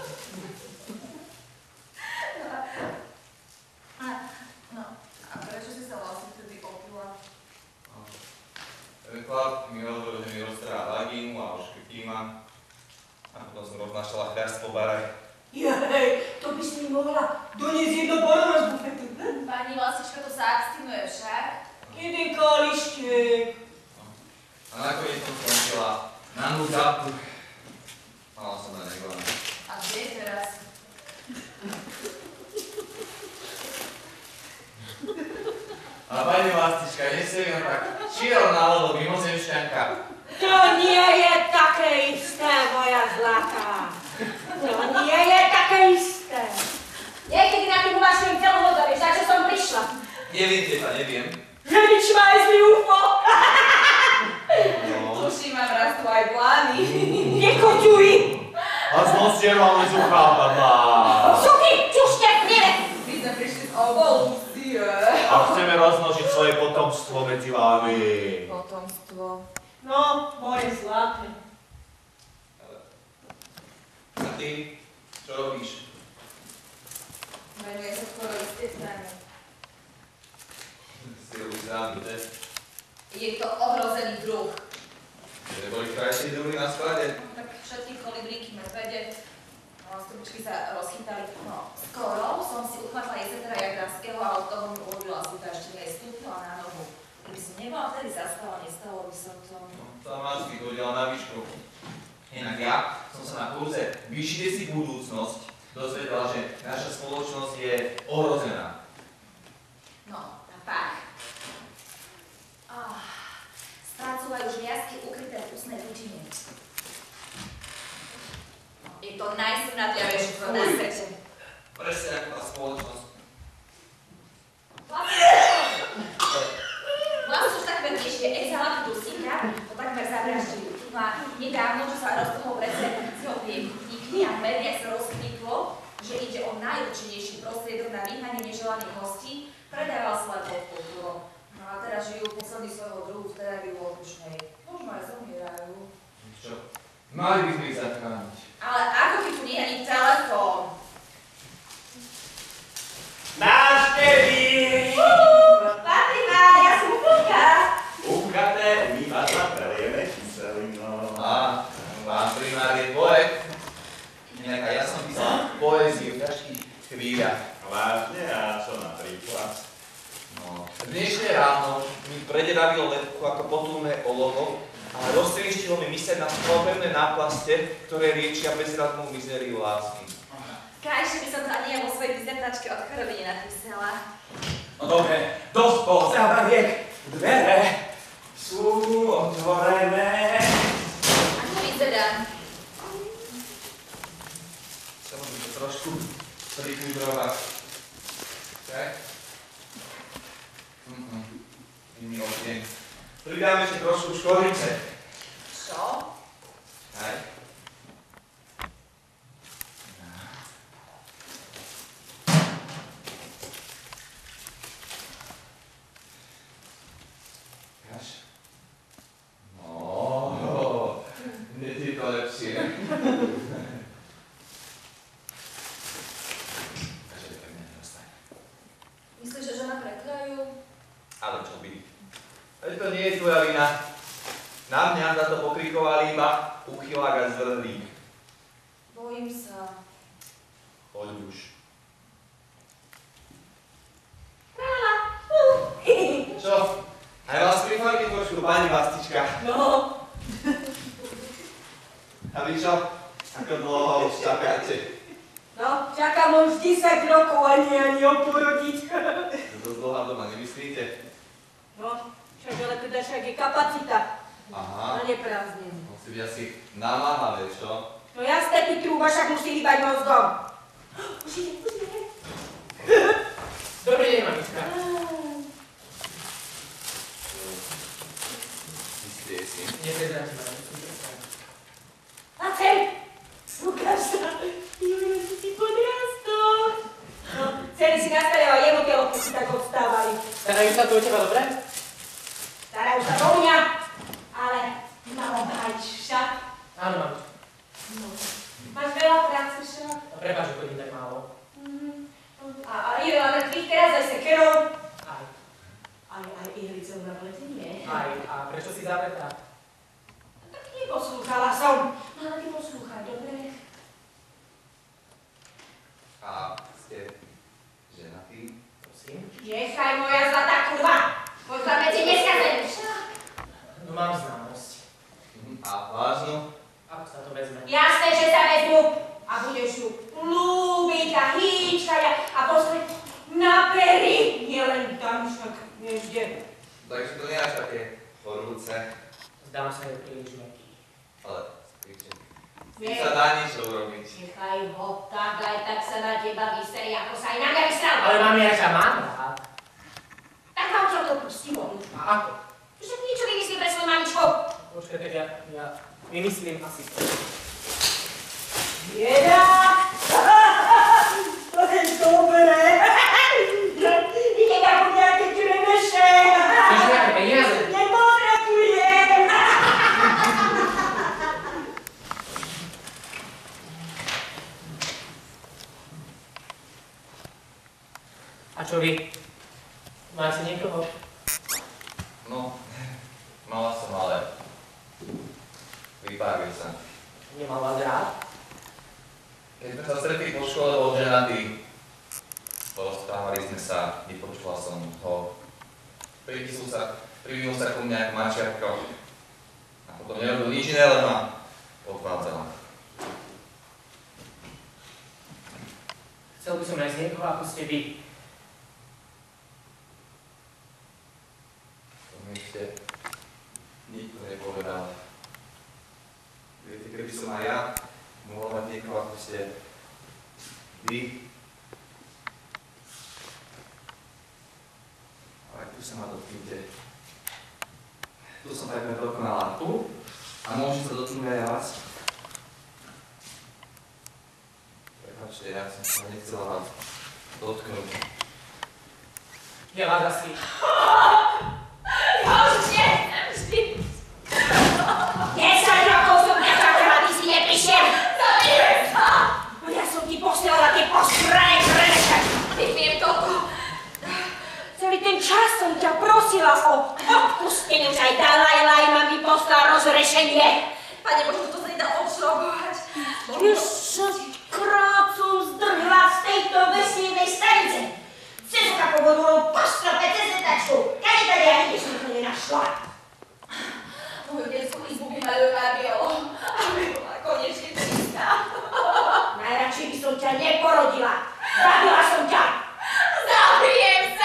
No, a prečo si sa vlastne vtedy opila? Ten chlap mi hovoril, že mi roztrhá vagínu a už krtí ma. A potom som roznášala chrast po baraj. Jej, to by si mi mohla doniesť jedno borovo z bufetu. Pani Vlasička to sa abstinuje však. Kedy kalištek. A nakoniec som skončila na núdzapku. Mala som na neglana. A kde je teraz? A pani Vlastička, nesie len tak šiel na lodo mimozemšťanka. To nie je také isté, moja zlatá. To nie je také isté. Niekedy na tým uvažujem celú vodu, vieš, na čo som prišla. Neviem, teta, neviem. Že mi švajzli UFO. No. Tuším, mám raz tu aj plány. Nekoťuj. A z mostierov ale zuchápadla. Suky, čušte, neviem. My sme prišli z evolúcie. A chceme rozmnožiť svoje potomstvo medzi vami. Potomstvo. No, moje zlaté. A ty, čo robíš? Venuje sa skoro isté strane. Si robíš zrámy, že? Je to ohrozený druh. Neboli krajšie druhy na sklade? No, tak všetky kolibríky, medvede, no, stručky sa rozchytali. No, skoro som si uchvatla Jezetera Jagranského a od toho mi ulovila súta, ešte mi aj stúpila na nohu. Keby som nebola vtedy zastala, nestalo by som to. No, tam máš ty chodila na výšku. Inak ja som sa na kurze Vyšite si budúcnosť dozvedela, že naša spoločnosť je ohrozená. No, a tak. Spracovajú žliazky ukryté v ústnej dučine. Je to najsmradľavejšie tvor na svete. Presne ako tá spoločnosť. Vlastne už takmer ešte exhalát dusíka, to takmer zavraždili. No a nedávno, čo sa roztrhol prece s jeho priekutníkmi a médiách sa rozkvitlo, že ide o najúčinnejší prostriedok na vyhnanie neželaných hostí, predával svoje podkultúru. No a teraz žijú posledný svojho druhu v terébiu odlučnej. Možno aj zomierajú. Čo? Mali by sme ich zachrániť. Ale ako keď tu nie je ani telefón? Návštevy! Patrina, ja som Kupka. Ukáte, my vás napravíme kyselino. Á, pán primár je poet. Inak aj ja som písal poéziu v ťažkých chvíľach. Vážne, a čo napríklad? No, dnešné ráno mi prededavilo letku ako potulné olovo a roztrištilo mi myseľ na pevné náplaste, ktoré riečia bezradnú mizériu lásky. Krajšie by som to ani ja vo svojej dizertačke od choroby nenapísala. No dobre, dosť bol zábaviek. Dvere sú otvorené. Ako vyzerá? Chcem by to trošku prikúdrovať. Tak? Iný odeň. Pridáme ešte trošku škorice. Čo? Hej. No, hneď je to lepšie. Takže tak mňa nedostane. Myslíš, že žena prekľajú? Ale čo by? Veď to nie je tvoja vina. Na mňa za to pokrikovali iba uchylák a zvrdlík. Bojím sa. Poď už. Čo? Aj vás prifalky trošku, pani Bastička. No. A vy čo? Ako dlho už čakáte? No, čakám už 10 rokov ani oporodiť. To dosť dlhá doma, nemyslíte? No, však ale teda však je kapacita. Aha. Na neprázdnenie. Musí byť asi namáhavé, čo? No jasné, ty trúba, však musí hýbať mozgom. Už ide. Dobrý deň, mamička. Myslíte si? Neprezradím, ale musím predstaviť. A sem! Ukáž sa. Júra, si podrastol. No, celý si nastareval, jemu tie lopty tak odstávali. Starajú sa tu o teba dobre? Starajú sa do mňa, ale malo báť však. Áno, mám. No. Máš veľa práce však. A prepáč, že chodím tak málo. A je veľa mŕtvych teraz aj sekerov. Aj. Aj ihlicou na pletenie. Aj. A prečo si zavretá? Tak neposlúchala som. Mala ty poslúchať, dobre? A ste ženatí? Prosím. Nechaj moja zlatá kurva. Môj chlapec je neskazený. No mám známosť. A vážno? Ako sa to vezme? Jasné, že sa vezmu. A budeš ju ľúbiť a hýčkať a pozrieť na pery. Nie len tam však nevžde. Takže to nie je až také horúce, Zdám sa, je príliš mäkký. ale skryčne. Nie. Sa dá niečo urobiť. Nechaj ho tak, aj tak sa na teba vyserí, ako sa aj na mňa vysral. Ale mami, ja ťa mám rád. Tak vám čo to pustilo. A ako? Však niečo vymyslí pre svoju mamičku. Počkaj, tak ja vymyslím asi to. Jeda! To je dobré. Ide ako nejaké čremeše. Chceš nejaké peniaze? Nepokračujem. A čo vy? Máte niekoho? No, mala som, ale vypáril sa. Nemal vás rád? Keď sme sa stretli po škole, bol ženatý. Porozprávali sme sa, vypočula som ho. Privinul sa ku mňa ako mačiarko. A potom nerobil nič iné, len ma odvádzala. Chcel by som nájsť niekoho, ako ste vy. To mi ešte nikto nepovedal. Viete, keby som aj ja mohol mať niekoho, ako ste vy. Ale tu sa ma dotknite. Tu som takmer dokonalá. Tu? A môžem sa dotknúť aj ja vás? Prepáčte, ja som ale nechcela ma dotknúť. Neláda si. Ja už nechcem žiť. 10 rokov som nečakala, aby si neprišiel. Zabijem sa. Ja som ti posielala tie posrané kremete. Vypiem toľko. Celý ten čas som ťa prosila o odpustenie, už aj Dalaj Lama mi poslal rozrešenie. Pane Bože, to sa nedá obšrobovať. Krát som zdrhla z tejto vesmírnej stanice. Cez kapovodúrov po strope, cez zetačku. Kade tady ja nikde som to nenašla. Moju detskú izbu by mali nabilo, aby bola konečne čistá. Najradšej by som ťa neporodila. Zabila som ťa. Zabijem sa!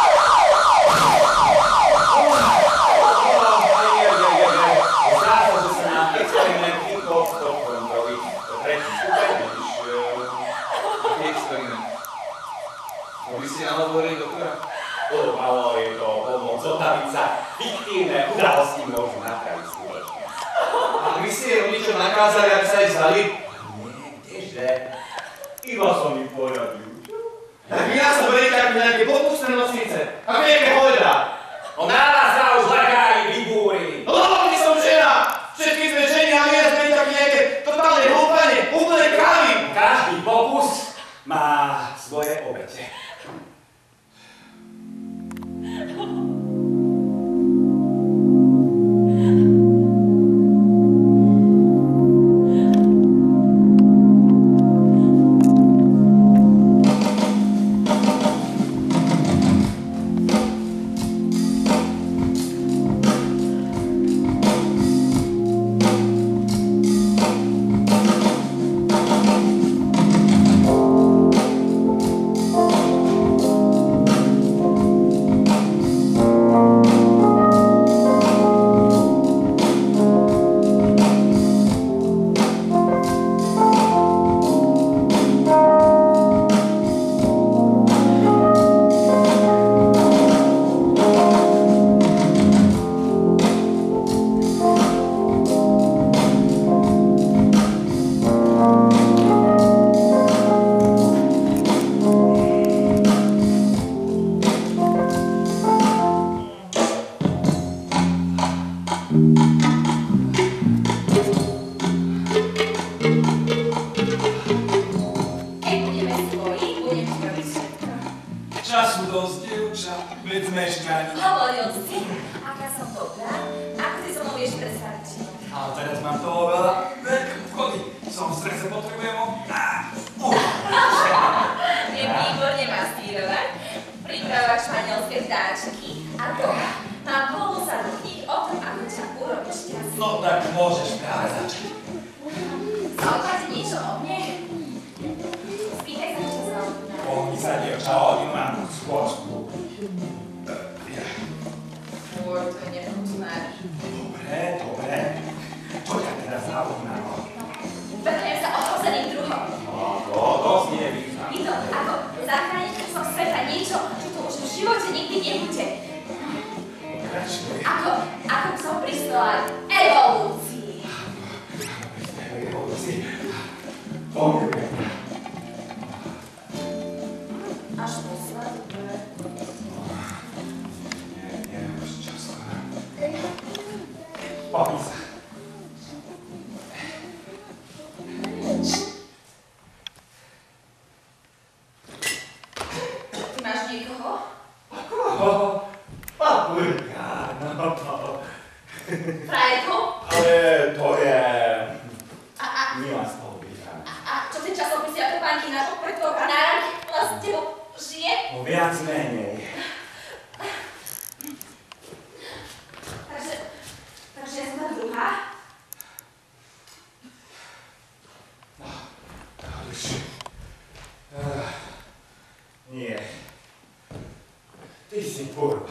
Vy ste nám hovorili, doktora? Malo je to pomoc zotaviť sa. Fiktívne udalosti môžu napraviť skutočnosť. A vy ste jej rodičom nakázali, aby sa ich zdali? Nie, kdeže? Iba som im poradil. Tak vy nás beriete ako nejaké podpustné nosnice. Ako nejaké hovedá. No na nás sa už lekári vybúrili. Hlavne som žena! Všetky sme ženy a vy nás beriete ako nejaké totálne hlúpanie, úplné krávy. Každý pokus má svoje obete. Času dosť, dievča, veď sme ešte ani... Hovoril si, aká som dobrá, ako si so mnou vieš predstaviť. Ale teraz mám toho veľa. Chody, som v strese, potrebujem ho... Je výborne mastírovať, pripravovať španielské vtáčky a doma mám plnú sadu kníh o tom, ako ťa urobiť šťastný. No tak môžeš práve začať. Zaujímate niečo o mne? Spýtaj sa, čo zaujíma. Pohni sa, dievča, hodinu mám tú skôčku. Môj, to je nechutné. Dobre. Čo ťa teda zaujíma? Venujem sa ohrozeným druhom. No, to znie význam. Je to ako zachrániť kúsok sveta niečo, čo tu už v živote nikdy nebude. Ako som prispela k evolúcii. Až posledné. Nie, už často. Pohni sa. Ty máš niekoho? Papulka, no to... Frajerku? Ale to je... Milá z toho býva. A čo tie časopisy a topánky na pokrytov a náramky ona s tebou žije? No viac menej. Takže ja som tá druhá? Nie. Ty si kurva.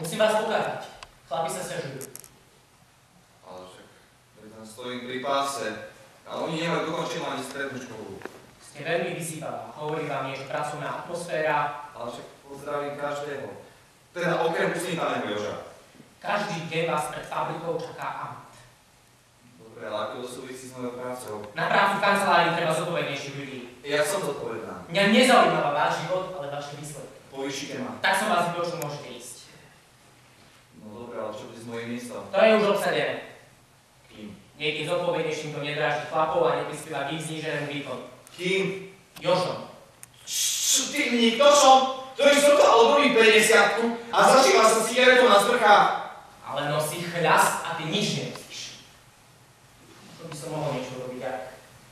Musím vás pokázať. Chlapi sa sťažujú. Ale však, tam stojím pri páse. A oni nemajú dokončenú ani strednú školu. Ste veľmi vyzývavá. Hovorí vám, je, že pracovná atmosféra. Ale však pozdravím každého. Teda okrem usmítaného Joža. Každý deň vás pred fabrikou čaká amt. Dobre, ale ako to súvisí s mojou prácou? Na prácu v kancelárii treba zodpovednejších ľudí. Ja som zodpovedná. Mňa nezaujímava váš život, ale vaše výsledky. Povýšite ma. Tak som vás vypočul, môžete ísť. No dobre, ale čo bude s mojím miestom? To je už obsadené. Kým? Niekým zodpovednejším to nedráži chlapov a neprispieva k ich zníženému výkonu. Kým? Jožom. Ty kto som? Ktorý som to albumí 50 a zažíva sa cigaretou na sprchách. Ale nosí chľast a ty nič nemusíš. To by som mohol niečo robiť, ak...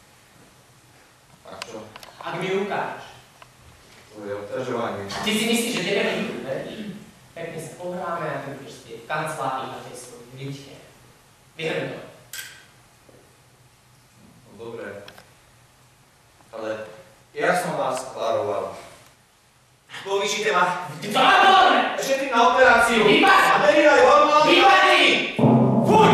A čo? Ak mi ukážeš. To je obťažovanie. A ty si myslíš, že tebe nikto verí? Pekne sa pohráme a ty budeš spieť v kancelárii na tej svojej výčke. Vieme to. No dobre. Ale ja som vás varoval. Povýšite ma. Dobre! Ešte tým na operáciu. Vypadni! A veri aj hormóny. Vypadni! Fuj!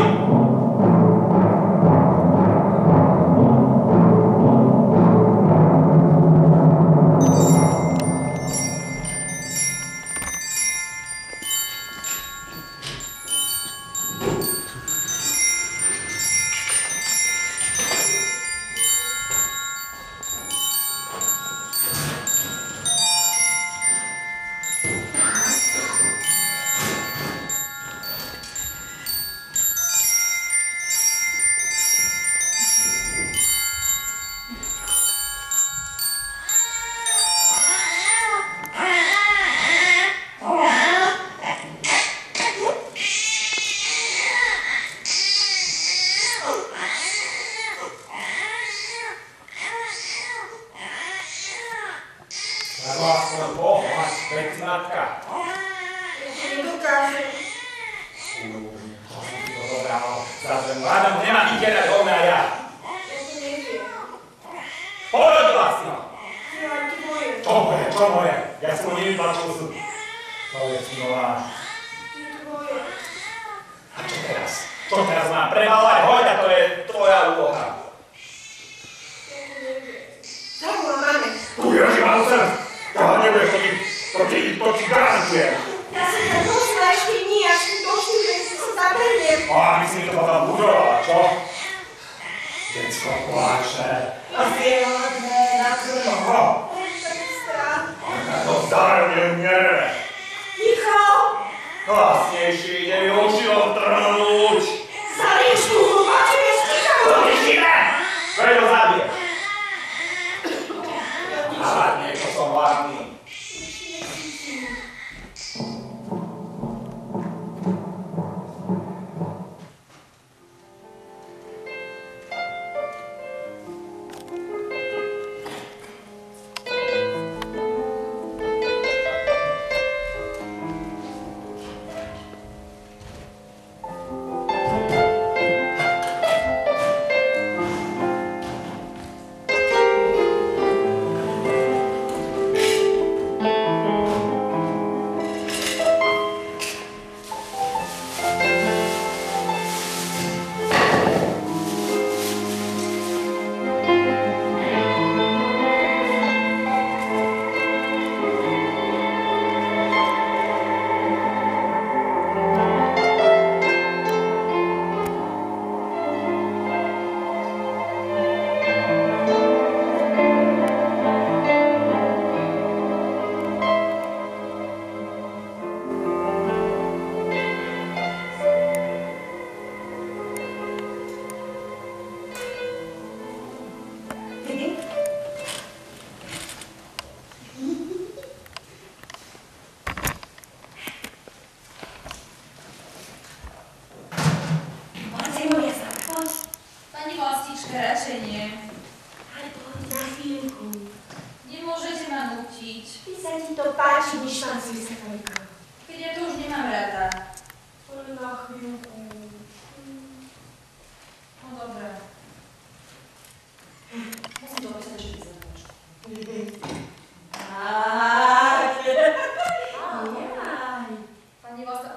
Pani Vosa,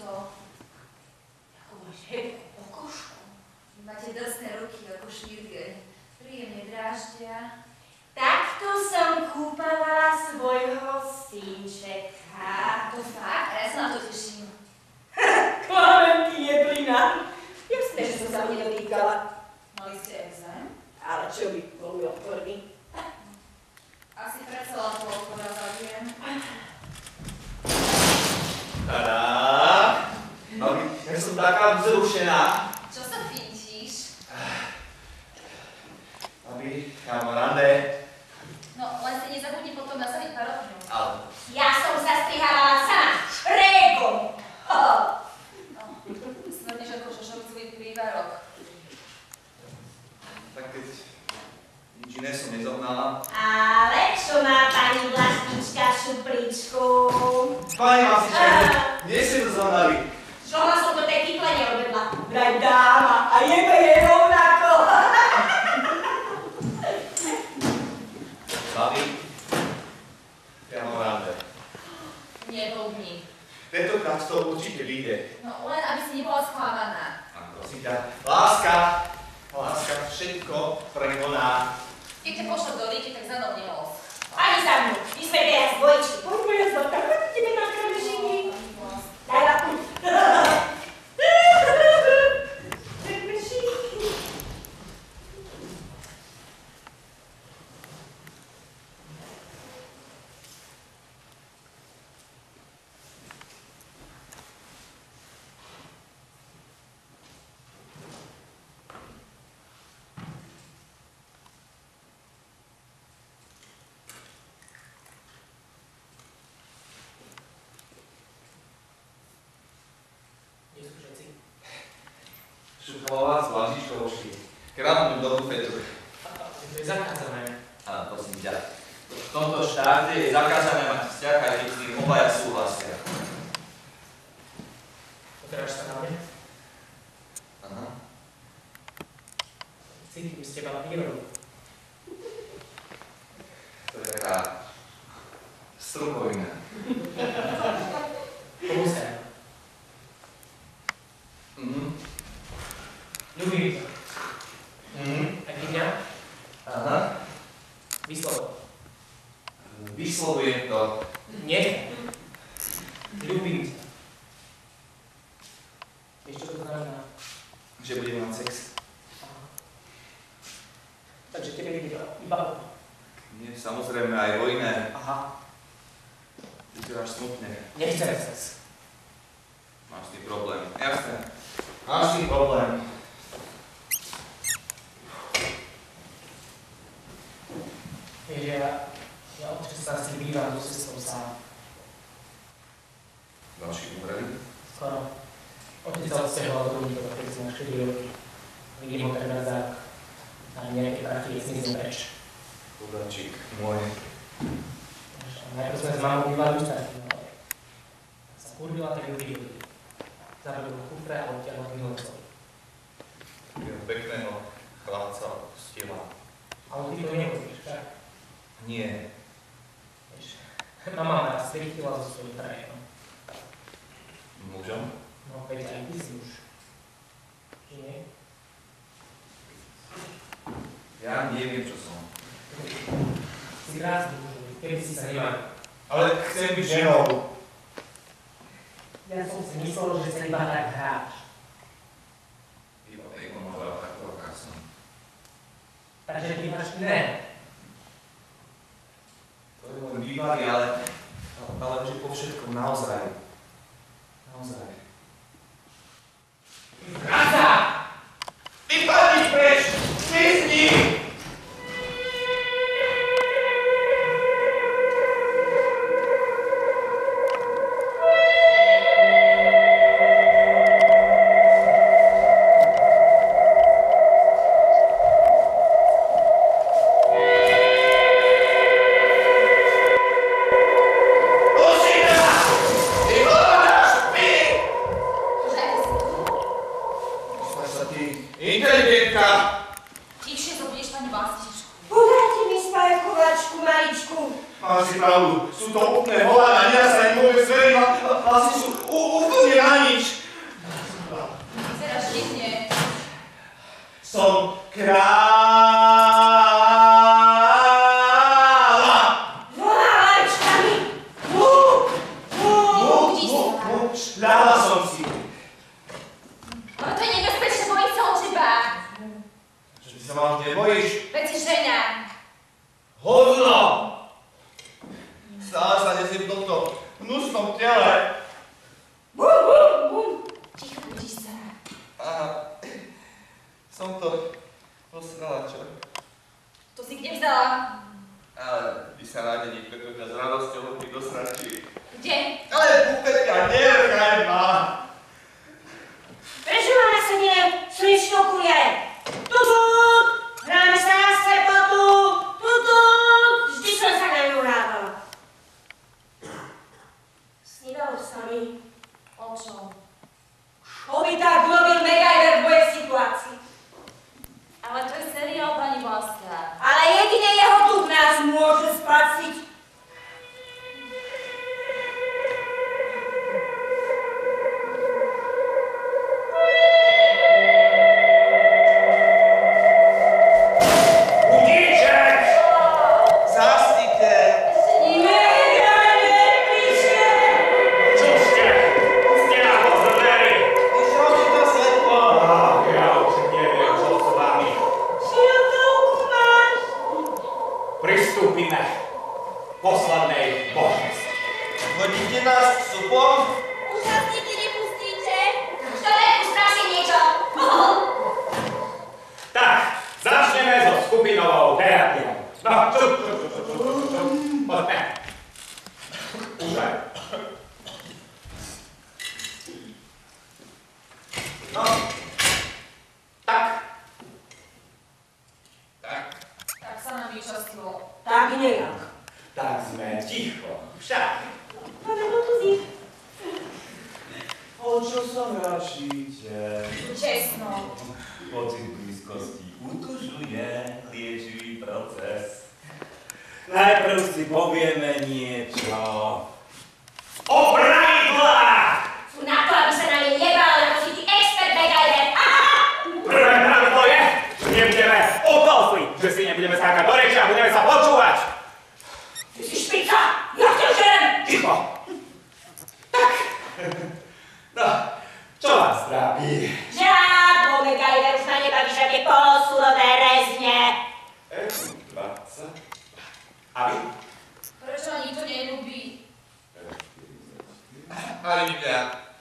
to? Ako máš hebku, kokošku? Máte drsné ruky ako šírgeň. Príjemne dráždia. Takto som kúpala svojho synčeka. To fakt? A ja sa na to teším. Klamem ti jeblina. Jasné, že som sa mne dotýkala. Mali ste exém? Ale čo by boli odporní? Asi predsa len to odporá zabijem. Tadá! Ja som taká vzrušená. Čo sa fintíš? Babi, ja mám rande. No, len si nezabudni potom nasaviť parókňu. Ale... Ja som sa strihávala sama. Šprégom. Smrdneš ako šošovicový prívarok. Tak keď nič iné som nezohnala. Ale čo má pani vlastnička šupličku? Pani Masička, kde ste to zohnali? Žohla som do tej kytle neodvedla. Vraj dáma a jebe je rovnako. Babi, ja mám rande. Neblbni. Tentokrát to určite vyjde. No, len aby si nebola sklamaná. A prosím ťa, láska, všetko prekoná. Keď ťa pošlo do ríky, tak za mnou nelos. Ani za mnou. My sme teraz dvojčky. Poď moja zlatka, poď ideme na krvžiny. Daj lapu. Šuchová z Blažičkovšky. Kráľom do bufetu. To je zakázané. Áno, prosím ťa. V tomto štáte je zakázané mať vzťah, aj keď s tým obaja súhlasia. Pozeráš sa na mňa? Aha. Cítim z teba prírodu. To je taká strukovina. Pomúsená. Ľubím ťa. A ty mňa? Aha. Vyslovo. Vyslovujem to. Nie. Ľubím ťa. Vieš, čo to znamená? Že budeme mať sex. Aha. Takže tebe ide iba o to. Nie, samozrejme aj o iné. Aha. Vyzeráš smutne. Nechcem sex. Máš s tým problém. Jasné. Máš s tým problém. Vieš, ja od 16 bývam so sestrou sám. Vaši umreli? Skoro. Otec sa odsťahoval do Rudíkova, keď som na 4 roky. Vidím ho takmer za rok. A nejaké prachy je snízem preč. Chudáčik môj. Najprv sme s mamou bývali už taký, no ale sa kurvila, tak ju vyhodili. Zarobil ho kufre a odtiaľ k Milcovi. Pekného chlapca stila. Ale ty to nehodíš, však? Nie. Vieš, mama ma raz strýchtila so svojím frajerom. Mužom? No, veď aj ty si už. Či nie? Ja neviem, čo som. Si krásny muž, kedy si sa nemá. Ale chcem byť ženou. Ja som si myslel, že sa iba tak hráš. Iba ekonomová taková som. Takže ty máš iné. To je len vývary, ale že po všetkom naozaj. Naozaj. Krása! Vypadni preč! Zmizni! Tichšie zobudíš pani Vlastičku. Podajte mi spajkovačku, maličku. Máš si pravdu, sú to úplné volá a nedá sa im vôbec veriť, vlastne sú úplne na nič. Kráľa! Volávajčkami! Ľahla som si. Ale to je nebezpečné, bojím sa o teba. Čo ty sa ma už nebojíš? Veď si žena. Hovno! Stále sa nesiem v tomto hnusnom tele. Ticho, budíš sa. Aha, som to posrala, čo? To si kde vzala? Ale vy sa rádení, pretože s radosťou hodí do sračí. Kde? Ale bufetka, nerkaj ma! Prečo má na sedie sličnú kuliare? Tutut! Hráme sa na slepotu! Tutut! Vždy som sa na ňu hrávala. Snívalo s nami. O čom? Čo by tak robil MacGyver v mojej situácii? Ale to je seriál, pani Vlaska. Ale jedine jeho duch nás môže spasiť. Budíček! Zasnite! MacGyver prišiel! Čo ste? Ste na pozornéri? Vyšlo ti to svetlo! Ja už neviem, čo s vami. Šiltovku máš? Pristúpime k poslednej možnosti. Hodíte nás k supom? Účastníky nepustíte? Čo je ustraší niečo? Tak, začneme so skupinovou terapiou. No, poďme. Už aj. No, tak. Tak sa nám vyčastilo. Tak nejak. Tak sme ticho. Však. Máme motuzík. O čo sa mračíte? Čestno. Pocit blízkosti utužuje liečivý proces. Najprv si povieme niečo o pravidlách! Sú na to, aby sa na ne nebal, lebo si ty expert MacGyver. Prvé pravidlo je, že nebudeme opolství, že si nebudeme skákať do reči a budeme sa počúvať. Ty si špica, ja ťa žerem. Ticho. Tak. No, čo vás trápi? Žiadno MacGyver už ma nebaví žiadne polosúrové rezne. F20. A vy? Prečo ma nikto neľúbi? Ale mňa.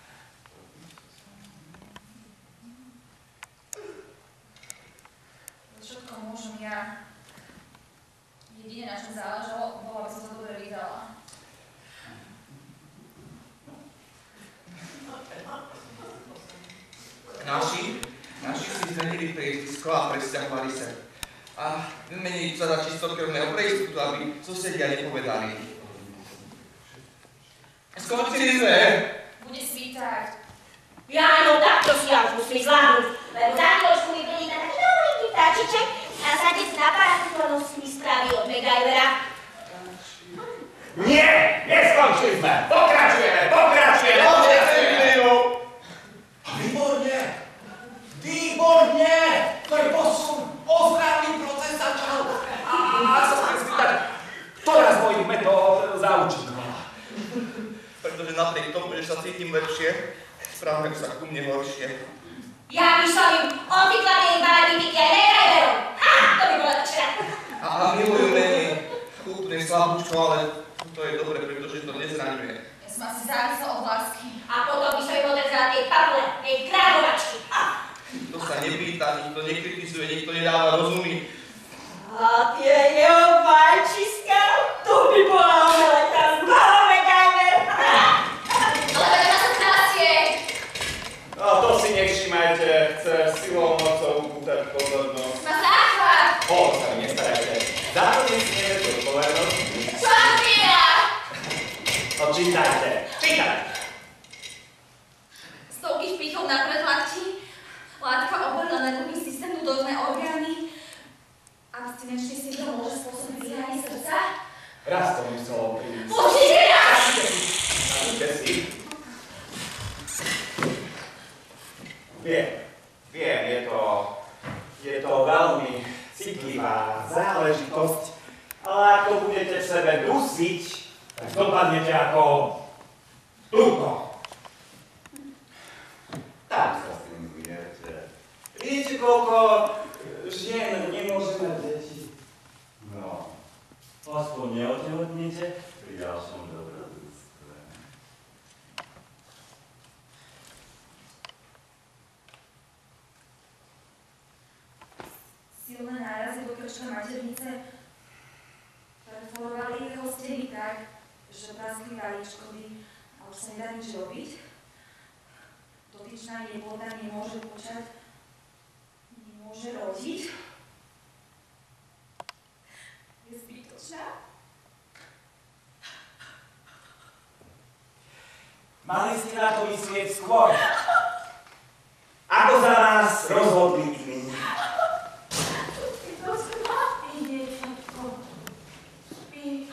Všetko môžem ja. Jedine, na čom záležalo, bolo, aby som sa dobre vydala. Naši si zmenili priezvisko a presťahovali sa. A vymenili sa za čistokrvného pre istotu, aby susedia nepovedali. Skončili sme! Bude svítať. Áno, takto si ja už musím zvládnuť, lebo za chvíľočku mi príde taký dolinky vtáčiček a sadec na parafutonosť mi spraví od MacGyvera. Nie! Neskončili sme! Pokračujeme! Výborne! Výborne! To je posun! Ozdravný proces začal! A sa chcem spýtať, ktorá z mojich metód zaúčinkovala? Pretože napriek tomu, že sa cítim lepšie, správajú sa ku mne horšie. Ja by som im obvykladným barvy aj MacGyverom. Ha! To by bola včera. A milujú menej. Úplne slabúčko, ale to je dobre, pretože to nezraňuje. Ja som asi závisel od lásky. A potom by som im odrezala tie pavle, tej krávovačky. To sa nepýta, nikto nekritizuje, nikto nedáva rozumy. A tie jeho vajčiska, to by bola umelá zbava MacGyver. Ale veď na suknácie! No to si nevšimajte, chce silou mocou upútať pozornosť. Ma záchvat! O, sa mi nestarajte. Zároveň si neviete odpovednosť. Čo Andrea? Čítajte. Stovky vpichov na predlakti, látka oborila nervový systém, nudotné orgány. Abstinenčný syndrom môže spôsobiť zlyhanie srdca. Raz to muselo prísť. Určite raz! Sadnite si. Viem, je Je to veľmi citlivá záležitosť, ale ak to budete v sebe dusiť, tak dopadnete ako túto. Tak sa s tým viete. Vidíte, koľko žien nemôže mať deti? No, aspoň neotehotnite pri ďalšom dobrodružstve. Silné nárazy do krčka maternice perforovali jeho steny tak, že praskli vajíčkovi a už sa nedá nič robiť. Dotyčná neplodná nemôže počať, nemôže rodiť. Je zbytočná. Mali ste na to myslieť skôr. Ako za nás rozhodli iní. To spí, dievčatko. Spí.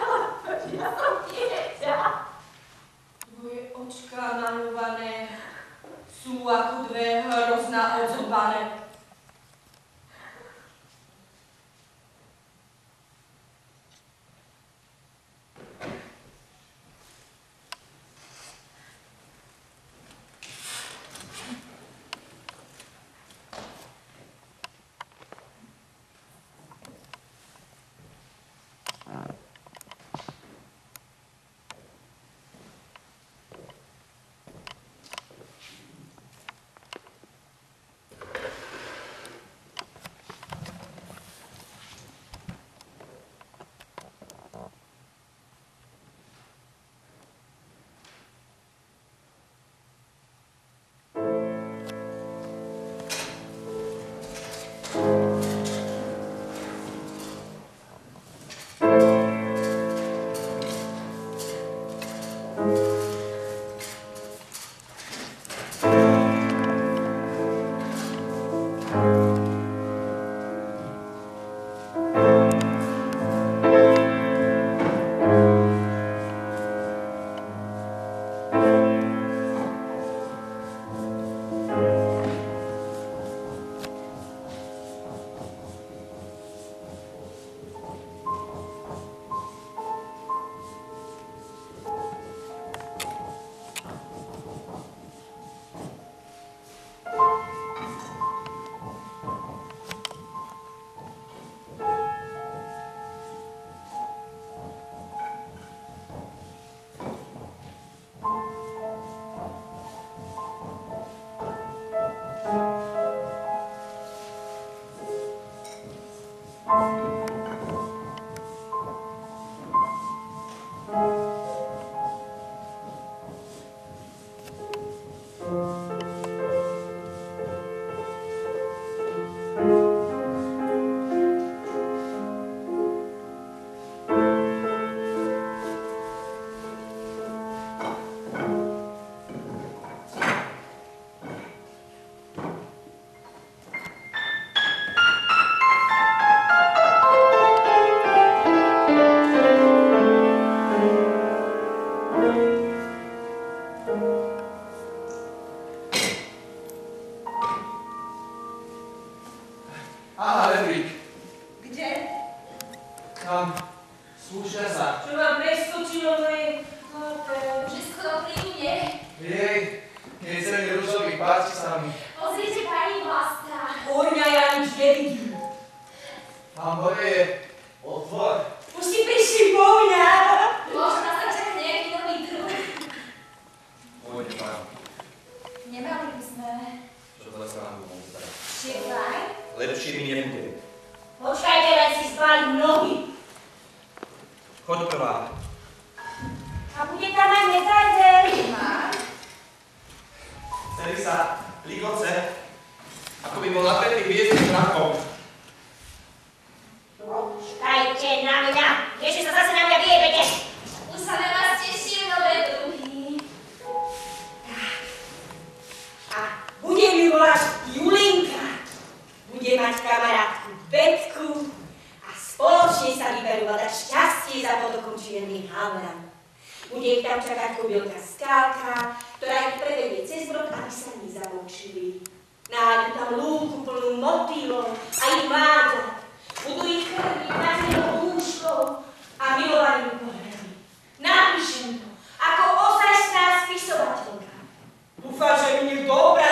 Ja som dieťa. Tvoje očká naľúvané sú ako dve hrozná odzobáne. Nájdu tam lúku plnú motýlov nie dobre,